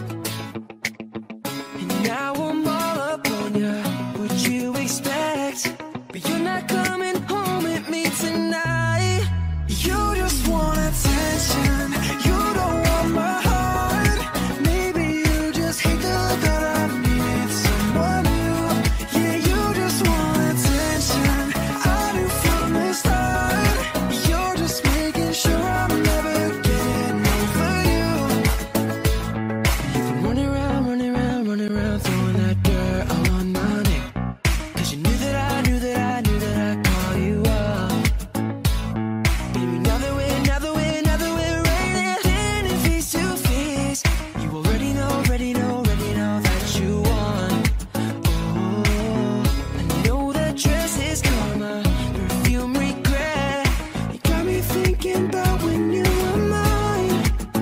Speaker 4: And now I'm all up on ya, what you expect? But you're not coming home with me tonight. You just want attention, you don't want my heart. Maybe you just hate the thought of me with someone new. Yeah, you just want attention, I knew from the start. You're just making sure I'm never getting over you. You've been running around, running around, running around, throwing that dirt all on my name. Cause you knew that I knew that I knew that I'd call you up. Baby, now that we're, now that we're, now that we're right there, standing face to face, you already know, already know, already know that you won. Oh, I know that dress is karma, perfume regret. You got me thinking about when you were mine.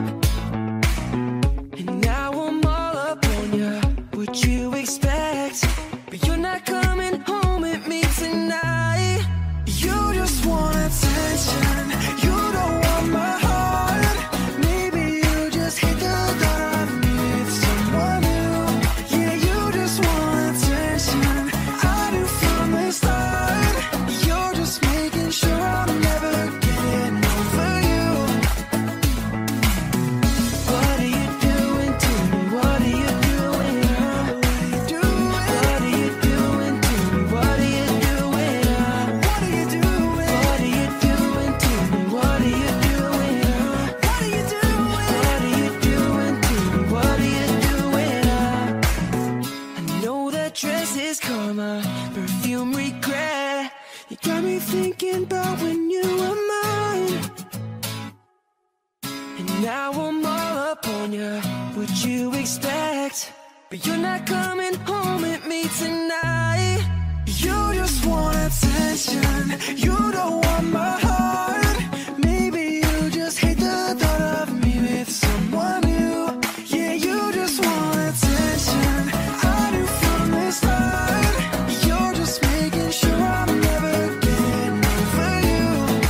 Speaker 4: And now I'm all up on ya, what you expect? But you're not coming home with me tonight. You just want attention, you don't want my heart. Maybe you just hate the thought of me with someone new. Yeah, you just want attention, I knew from the start. You're just making sure I'm never getting over you. What are you doing to me? What are you doing? Huh? What are you doing to me? What are you doing? Huh? What are you doing? What are you doing to me? What are you doing? Huh? What are you doing? What are you doing to me? What are you doing? Huh? I know that dress is karma, perfume regret. You got me thinking about when you were mine. And now I'm all up on ya, what you expect? But you're not coming home with me tonight. You just want attention, you don't want my heart. Maybe you just hate the thought of me with someone new. Yeah, you just want attention, I knew from the start. You're just making sure I'm never getting over you.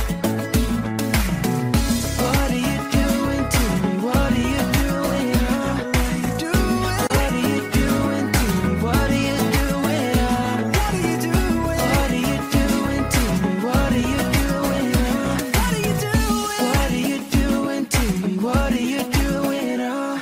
Speaker 4: What are you doing to me? What are you doing? Huh? What are you doing to me? What are you doing? Huh? What are you doing? What are you doing to me? What are you doing? Huh? What are you doing? What are you doing to me? What are you doing? Huh?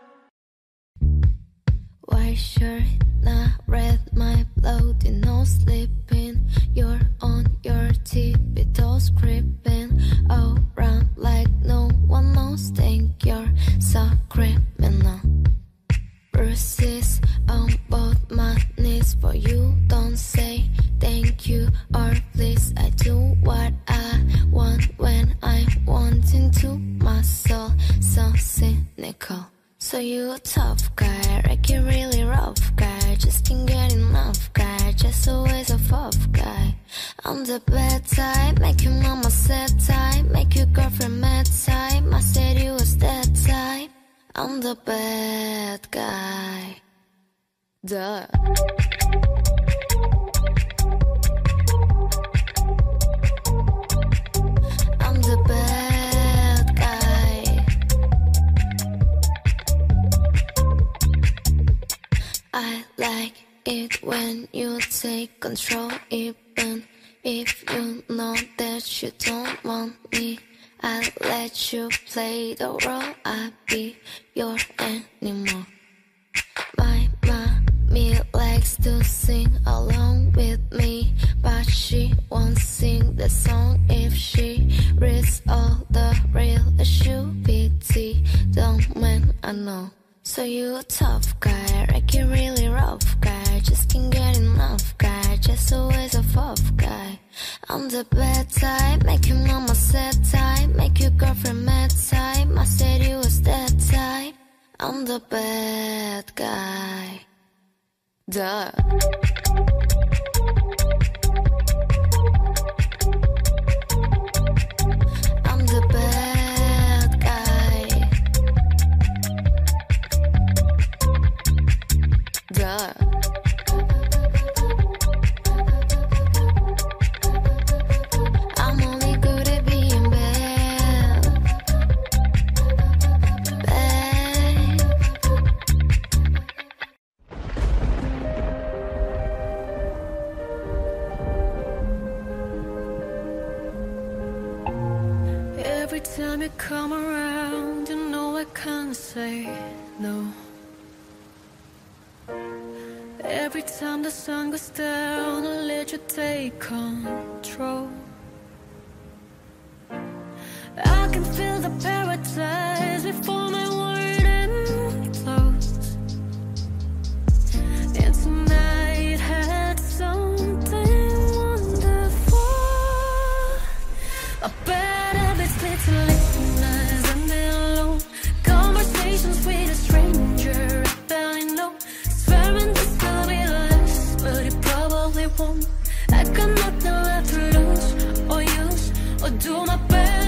Speaker 6: White shirt, not red, my blood, no sleeping. You're on your tippy toes, creeping around like no one knows. Think you're so criminal. Bruises on both my knees for you. Don't say thank you or please. I do what I want when I'm wanting to. My soul so cynical. So you a tough guy, like you really rough guy. Just can't get enough guy, just always a fuck guy. I'm the bad type, make your mama sad type, make your girlfriend mad type. I said you was that type. I'm the bad guy. Duh. I'm the bad guy. I like it when you take control, even if you know that you don't want me. I'll let you play the role, I'll be your animal. My mommy likes to sing along with me, but she won't sing the song if she reads all the real stupidity. Don't man, I know. So you a tough guy, like you really rough guy. Just can't get enough guy, just always a fuck guy. I'm the bad type, make your mama sad type, make your girlfriend mad type. I said you was that type. I'm the bad guy. Duh. I'm the bad guy. time you come around, you know I can't say no. Every time the sun goes down, I let you take control. I can feel the paradise before my word implodes. And tonight had something wonderful. A bad habits lead to late nights and then alone. Conversations with a stranger I barely know. Swearing this will be less, but it probably won't. I got nothing left to lose or use or do my best.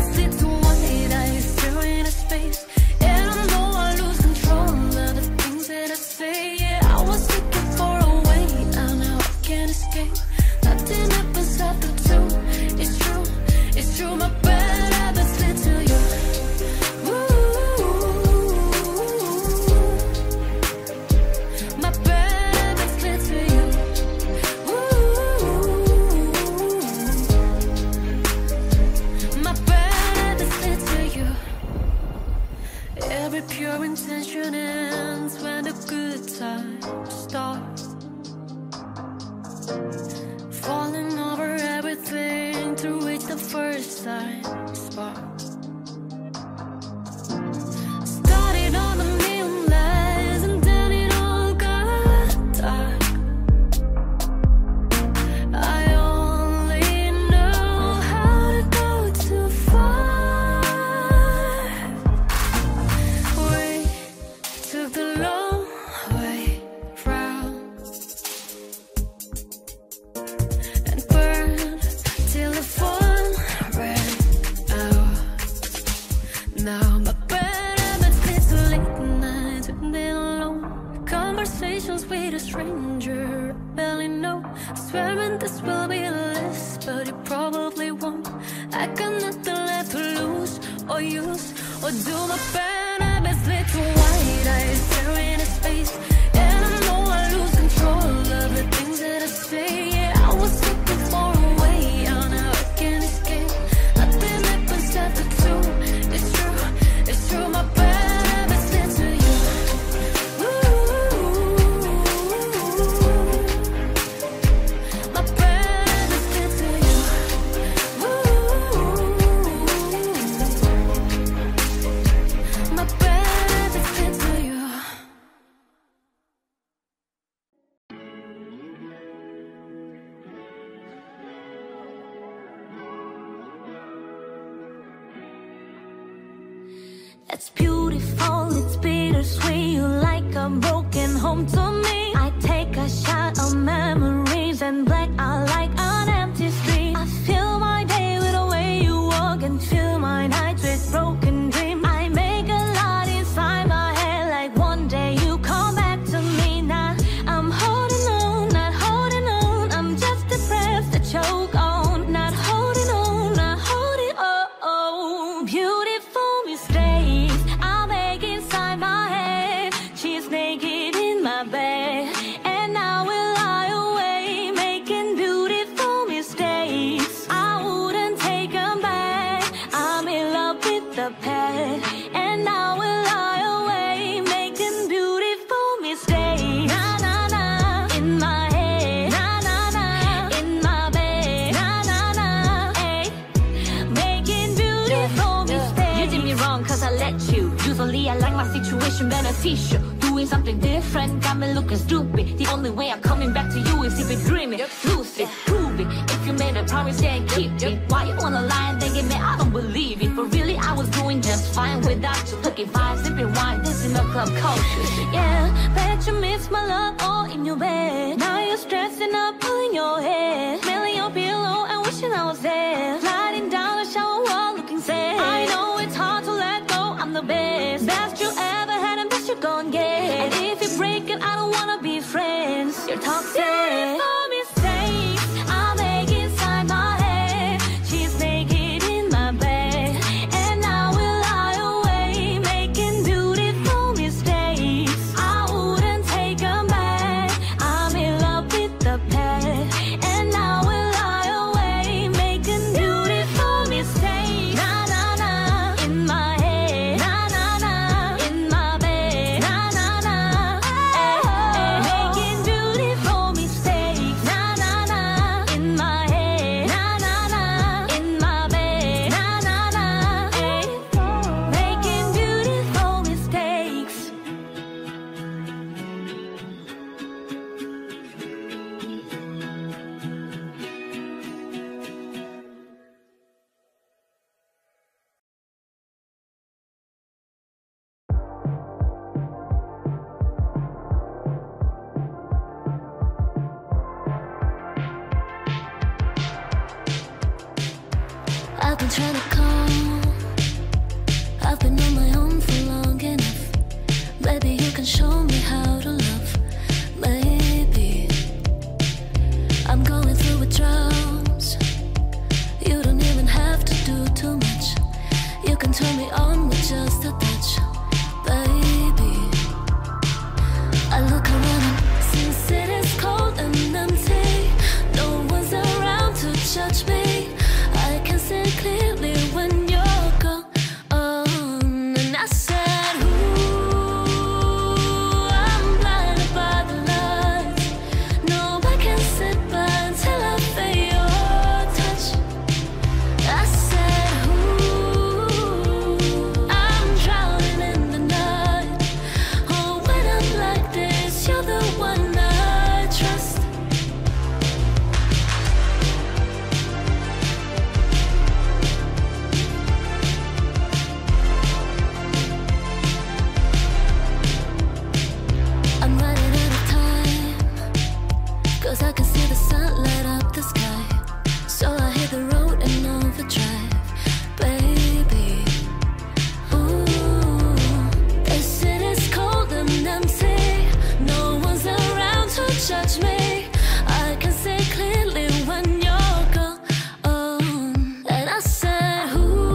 Speaker 6: And I know I lose control of the things that I say. Yeah, I was looking for a way out, now I can't escape. Nothing happens after two. It's true, it's true. My bad habits lead to you. Ooh, my bad habits lead to you. Ooh, my bad habits lead to you. Every pure intention ends when the good times start. Falling over everything through which the first time sparks. Started on the neon lights and then it all got dark. I only know how to go too far. Took the long way round and burned till the fun ran out. Now my bad habits lead to late nights and then alone. Conversations with a stranger I barely know. Swearing this will be less, but it probably won't. I got nothing left to lose or use or do. My bad habits lead to white eyes staring into space. And I know I lose control of the things that I say. Yeah, I was looking for a way out, now I can't escape. Nothing happens after two. It's true, it's true. My bad habits lead to you. Ooh, my bad habits lead to you. Ooh, my bad habits lead to you.
Speaker 1: It's beautiful, it's bittersweet. You like a broken home to me. I take a shot of memories and black out like an empty street. I fill my day with the way you walk and fill my nights with broken dreams. I make a lot inside my head like one day you come back to me. Now I'm holding on, not holding on. I'm just depressed to choke on. Not holding on, not holding on. Beautiful mistakes I make inside my head. She's naked in my bed and I will lie away making beautiful mistakes. I wouldn't take them back. I'm in love with the past and I will lie away making beautiful mistakes. Na na na in my head, na na na in my bed, na na na, ay, making beautiful mistakes. You did me wrong cause I let you. Usually I like my situation beneficial. Doing something different got me looking stupid. The only way I'm coming back to you is if you're dreaming. Lucid, prove it. If you made a promise, then keep it. Why you wanna lie and think it, man? I don't believe it. But really I was doing just fine without you. Looking fine, sipping wine, this in the club culture. Yeah, bet you miss my love all in your bed. Now you're stressing up, pulling your hair, smelling your pillow and wishing I was there. Sliding down the shower wall looking sad. I know it's hard to let go, I'm the best. Best you ever had and best you gon' get. And if you're breaking, I don't wanna be friends. You're toxic. Beautiful mistakes I make inside my head. She's naked in my bed and I will lie away making beautiful mistakes. I wouldn't take them back. I'm in love with the past and I will lie away making beautiful mistakes. Na na na
Speaker 6: been trying to call. I've been on my own for long enough. Maybe you can show me how to love. Maybe I'm going through withdrawals. You don't even have to do too much. You can turn me on with just a touch, baby. I look around and since it is cold and empty, no one's around to judge me. I can see clearly when you're gone. And I said, ooh, I'm blinded by the lights. No, I can't sit by until I feel your touch. I said, ooh, I'm drowning in the night. Oh, when I'm like this, you're the one I trust. I'm running out of time, 'cause I can see the sun light up the sky. So I hit the road and overdrive, baby. Ooh, this city's cold and empty. No one's around to judge me. I can see clearly when you're gone. And I said,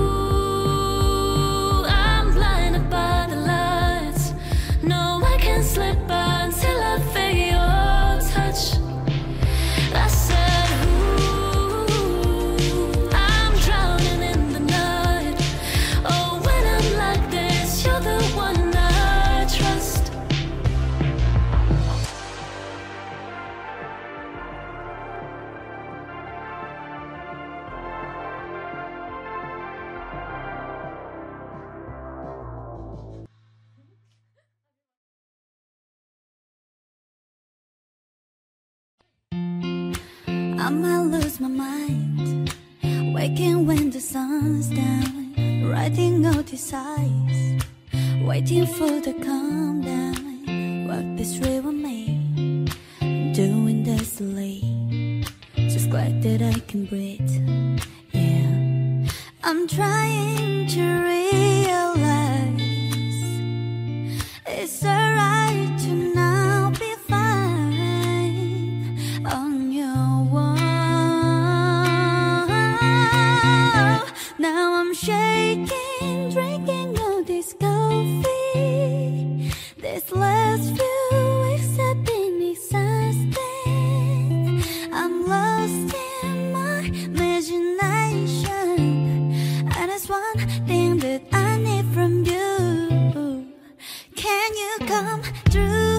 Speaker 6: ooh, I'm blinded by the lights. No, I can't slip by until I feel your touch. I said, ooh, I'm drowning in the night. Oh, when I'm like this, you're the one I trust.
Speaker 1: I might lose my mind, waking when the sun's down, writing out these eyes, waiting for the calm down. Walk this river with me, doing this late, just glad that I can breathe. Yeah, I'm trying to realize it's alright to now be fine on your wall. Now I'm shaking, drinking all this coffee. This last few weeks have been exhausting. I'm lost in my imagination, and it's one thing that I need from you. Can you come through?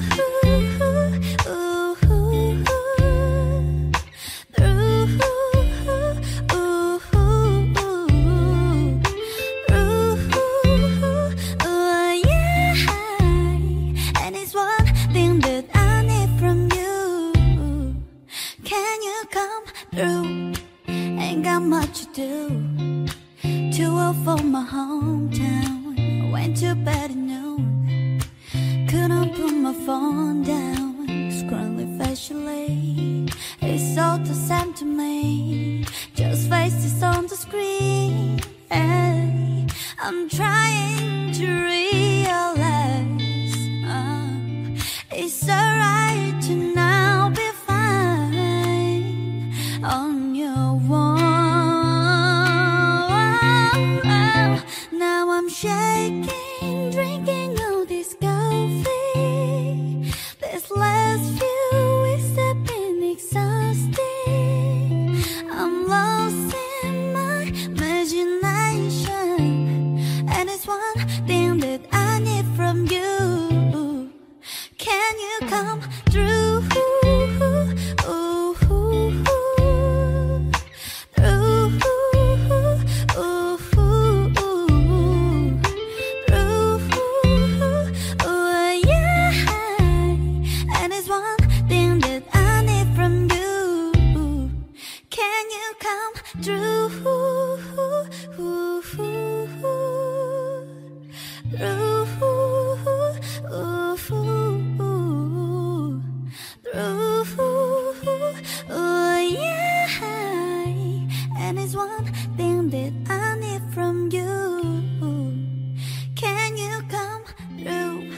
Speaker 1: Ain't got much to do. Too old for my hometown. Went to bed at noon. Couldn't put my phone down. Scrolling facially, it's all the same to me. Just faces on the screen. Hey, I'm trying to realize uh, it's alright to now be fine on your wall. Now I'm shaking, drinking all this coffee. This last few weeks have been exhausting. I'm lost in my imagination, and it's one that I need from you. Can you come through?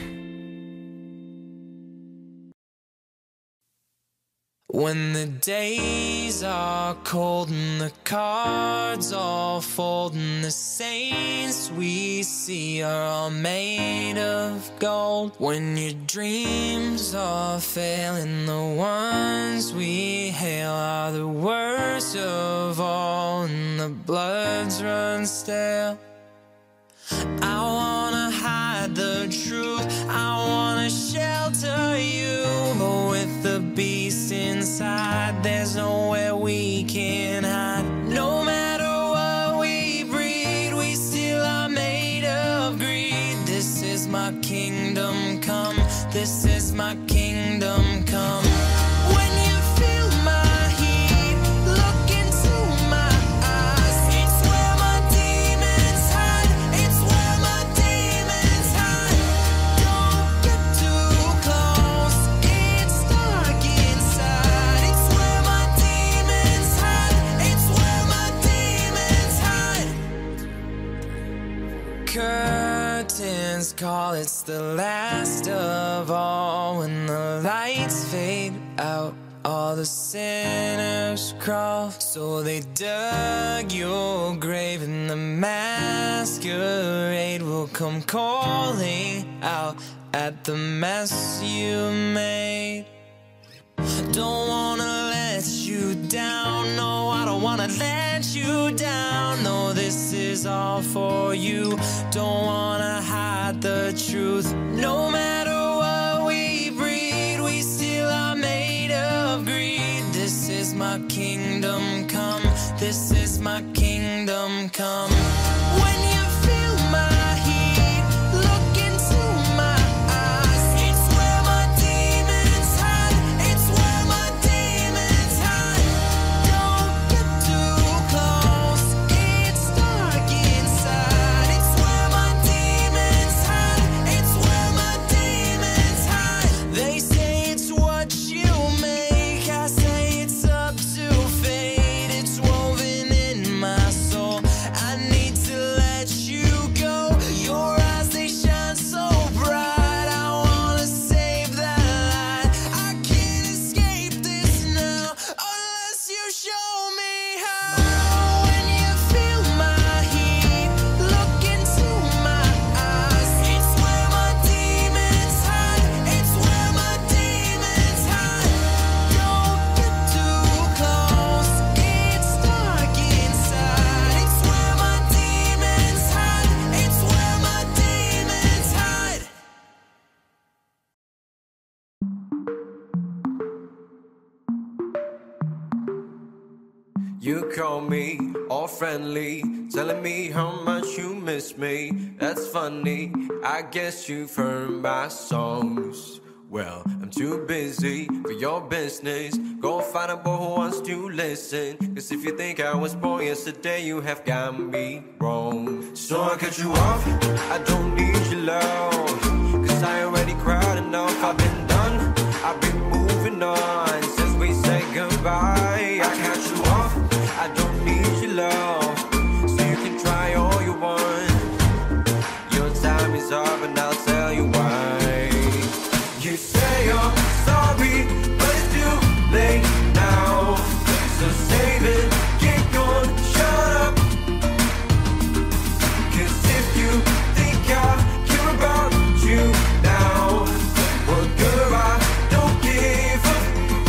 Speaker 3: When the days are cold and the cards all fold and the saints we see are all made of gold, when your dreams are failing, the ones we hail are the worst of all, and the bloods run stale. I wanna hide the truth, I wanna shelter you, but with the beast inside, there's nowhere we can hide. No matter what we breed, we still are made of greed. This is my kingdom come, this is my kingdom come. When you feel my heat, look into my eyes. It's where my demons hide, it's where my demons hide. Don't get too close, it's dark inside. It's where my demons hide, it's where my demons hide. Curtains call, it's the last of all. When the lights fade out, all the sinners crawl. So they dug your grave, and the masquerade will come calling out at the mess you made. Don't wanna let you down, no, I don't wanna let you down. No, this is all for you, don't wanna hide the truth. No matter what we breed, we still are made of greed. This is my kingdom come, this is my kingdom come. When you feel my heat, look into my eyes. It's where my demons hide, it's where my demons hide. Don't get too close, it's dark inside. It's where my demons hide, it's where my demons hide. They say it's what you make, I say it's up to fate. It's woven in my soul, I need to let you go. Your eyes, they shine so bright, I wanna save that light. I can't escape this now, unless you show me how. When you feel my heat, look into my eyes. It's where my demons hide, it's where my demons hide. Don't get too close, it's dark inside. It's where my demons hide, it's where my demons hide.
Speaker 7: You call me all friendly, telling me how much you miss me. That's funny, I guess you've heard my songs. Well, I'm too busy for your business. Go find a boy who wants to listen. Cause if you think I was born yesterday, you have got me wrong. So I cut you off, I don't need your love. Cause I already cried enough, I've been done, I've been moving on since we said goodbye. I cut you off, I don't need your love, so you can try all you want. Your time is up and I'll tell you why. You say you're sorry, but it's too late now. So save it, get gone, shut up. Cause if you think I care about you now, well girl, I don't give a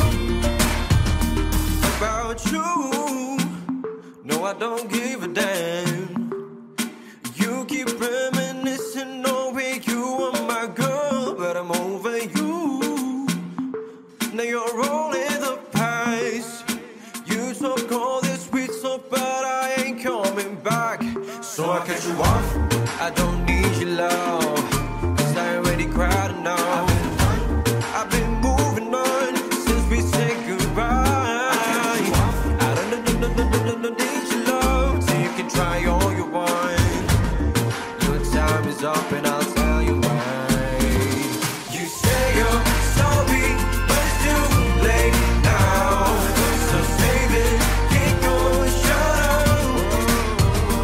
Speaker 7: about you. No, I don't give a damn. You keep reminiscing over you are my girl, but I'm over you. Now you're all in the past. You talk all this sweet stuff, but I ain't coming back. So I cut you off, I don't need your love. Cause I already cried enough. I've been moving on since we said goodbye. I don't need your love, so you can try all you want. Your time is up and I'll tell you why. You say you're sorry, but it's too late now. So save it, keep going, shut up.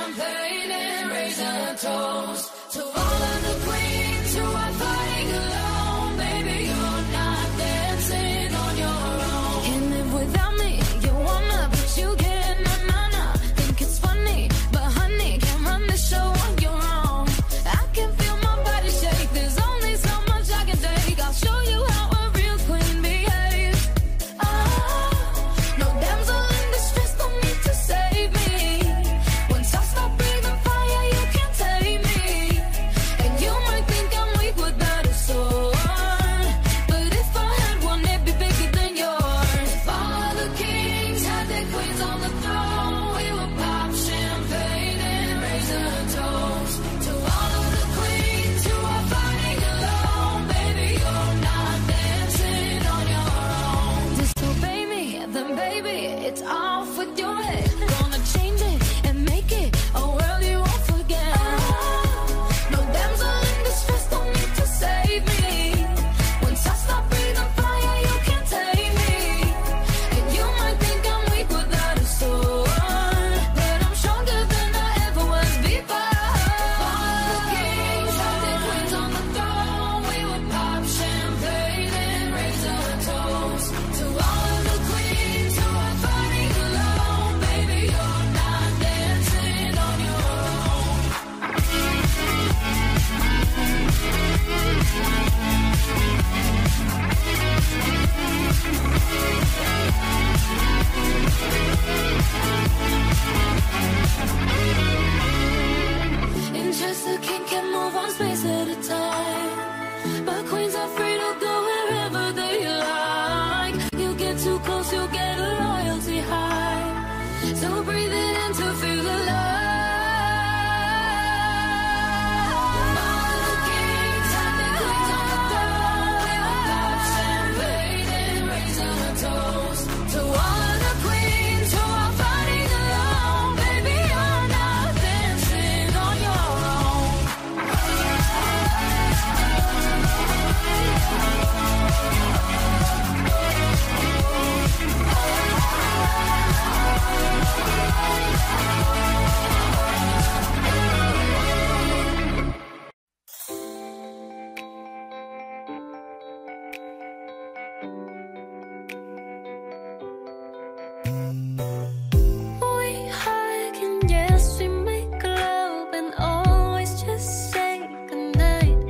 Speaker 6: champagne and raise a toast to all of the queens who are fighting alone. Baby, you're not dancing on your own. Can't live without me, you wanna, but you can't. Na na na, think it's funny, but honey, can't run the show on your own. I can feel my body shake. There's only so much I can take. I'll show you how a real queen behaves. Ah, no damsel in distress, don't need to save me. Once I stop breathing fire, you can't tame me. And you might think I'm weak without a sword, but if I had one, it'd be bigger than yours. If all of the kings had their queens on the throne, we would pop champagne and raise a toast to all of the queens who are fighting alone. Baby, you're not dancing on your own. Disobey me, then baby, it's off with your head. Gonna change it and make it a world you won't forget. No damsel in distress, don't need to save me. Once I stop breathing fire, you can't tame me. And you might think I'm weak without a sword, but I'm stronger than I ever was before. All the kings had their queens on the throne. We would pop champagne and raise a toast to all of the queens who are fighting alone. Baby, you're not dancing on your own. In just a king can move one space at a time, but queens are free to go wherever they like. You get too close, you'll get a loyalty high. So breathe it in to feel alive. All the kings have their queens on the throne. We will pop champagne and raise a toast to all of the queens who are fighting alone. Baby, you're not dancing on your own. We hug and yes, we make love and always just say goodnight.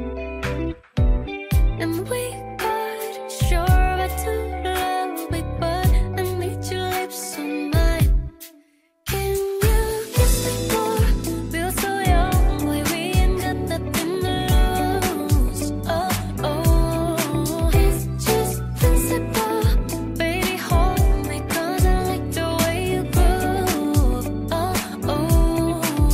Speaker 6: And we got sure about to love it, but I need your lips on mine. Can you kiss me more? We're so young, we we ain't got nothing to lose. Oh oh, it's just principle. Baby, hold me 'cause I like the way you groove. Oh oh,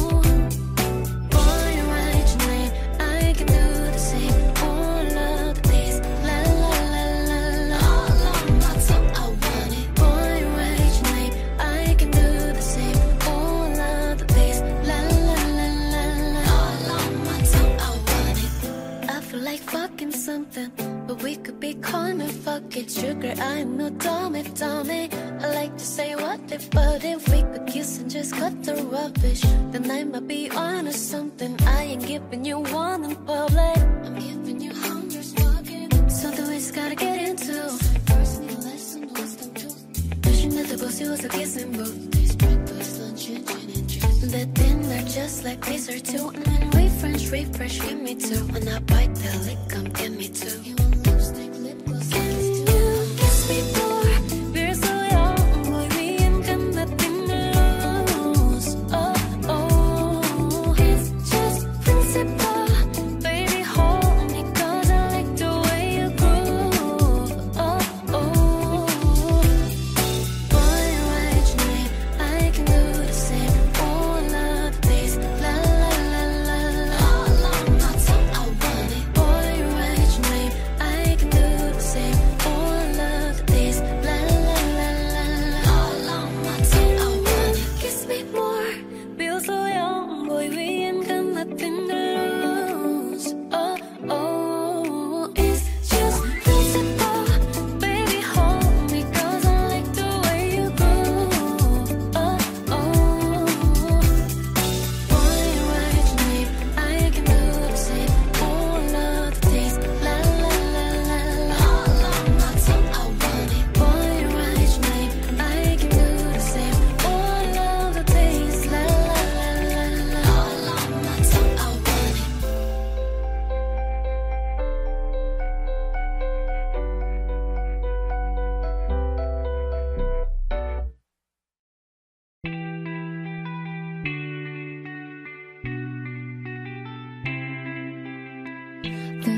Speaker 6: boy, write your name, I can do the same. All of the days, la la la la la. All on my tongue, I want it. Boy, write your name, I can do the same. All of the days, la la la la la. All on my tongue, I want it. I feel like fucking something, but we could be calm and fuck it. Sugar, I'm no dummy, dummy. I like to say what if, but if we could kiss and just cut the rubbish, then I might be on to something. I ain't giving you one in public, I'm giving you hundreds fucking. Something we just gotta get into. First need a lesson, wisdom, truth. Wishing that the pussy was a kissing booth. Taste breakfast, lunch, and gin and juice. The dinner just like dessert too. And when we French refresh, give me two. When I bite the lip, come give me two. You want lipstick, lip gloss, can you kiss me more? We're so young, boy, we ain't got nothing to lose. Oh oh, it's just principle. Baby, hold me 'cause I like the way you groove. Oh oh, boy, write your name, I can do the same. All of the days, la la la la la. All on my tongue, I want it. Boy, write your name, I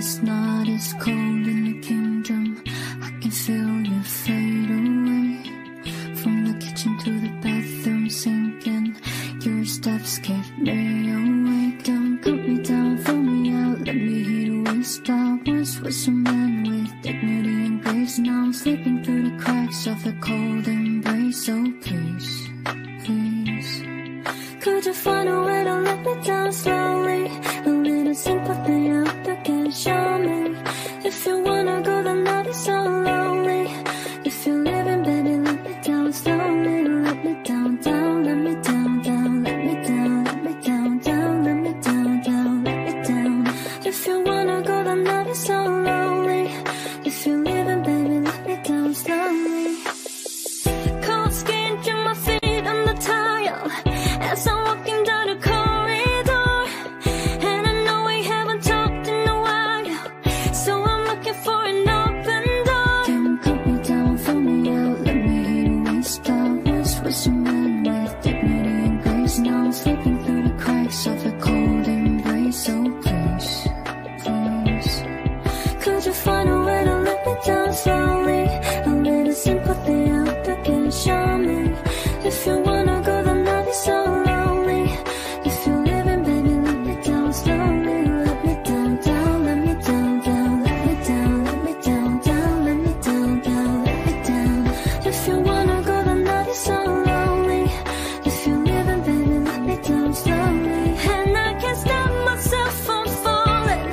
Speaker 1: it's not as cold in the kingdom. I can feel you fade away. From the kitchen to the bathroom sinking, your steps keep me awake. Don't put me down, throw me out, let me hear the waste. I once was a man with dignity and grace. Now I'm slipping through the cracks of a cold embrace. So please, please, could you find a way to let me down slowly? A little sympathy out there can show me. If you wanna go, then I'll be so lonely. If you're living, baby, let me down slowly. Let me down, down, let me down, down. Let me down, let me down, down. Let me down, down, let me down. If you wanna go, then I'll be so lonely. If you're living, baby, let me down slowly. Cold skin to my feet on the tile as I'm walking down the corridor. And I know we haven't talked in a while, so I'm looking for an open door. Can cut me down, throw me out, let me hear the waste. I once was a man with dignity and grace. Now I'm slipping through the cracks of a cold embrace. So please, please, could you find a way to let me down slowly? A little sympathy out there can show me. If you wanna go, then I'll be so lonely. If you're living, baby, let me down slowly. Let me down, down, let me down, down. Let me down, let me down, down. Let me down, down, let me down. If you wanna go, then I'll be so lonely. If you're living, baby, let me down slowly. And I can't stop myself from falling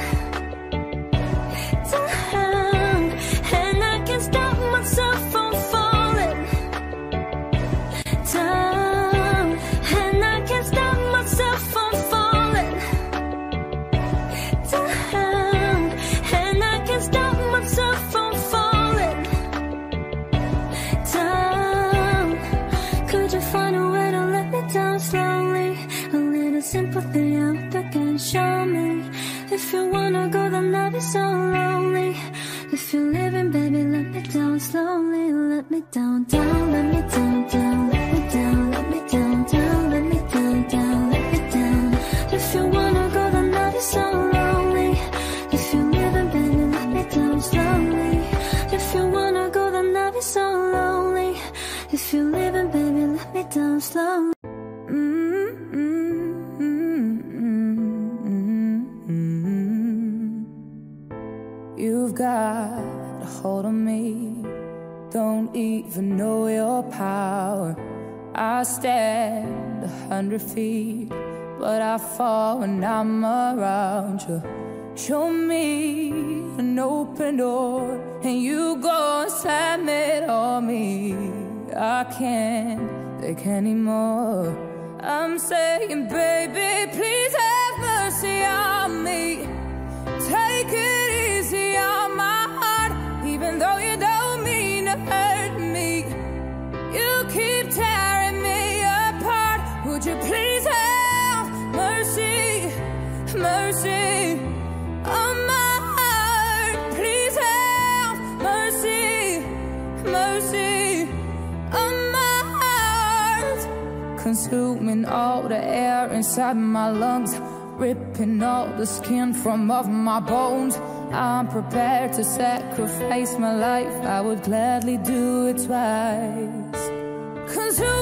Speaker 1: down. And I can't stop myself from falling down. And I can't stop myself from falling down. And I can't stop myself from falling down. Could you find a way to let me down slowly? A little sympathy out there can show me. If you wanna go, then I'll be so lonely. If you're living, baby, let me down slowly. Let me down, down, let me down, down. Let me down, let me down, down. Let me down, down, let me down. If you wanna go, then I'll be so lonely. If you're living, baby, let me down slowly. If you wanna go, then I'll be so lonely. If you're living, baby, let me down slowly.
Speaker 8: You've got a hold on me, don't even know your power. I stand a hundred feet, but I fall when I'm around you. Show me an open door, and you go and slam it on me. I can't take anymore. I'm saying, baby, please have mercy on me. Take it easy on my heart, even though you don't mean to hurt me. You keep tearing me apart. Would you please have mercy, mercy on my heart? Please have mercy, mercy on my heart. Consuming all the air inside my lungs, ripping all the skin from off my bones. I'm prepared to sacrifice my life, I would gladly do it twice. Consuming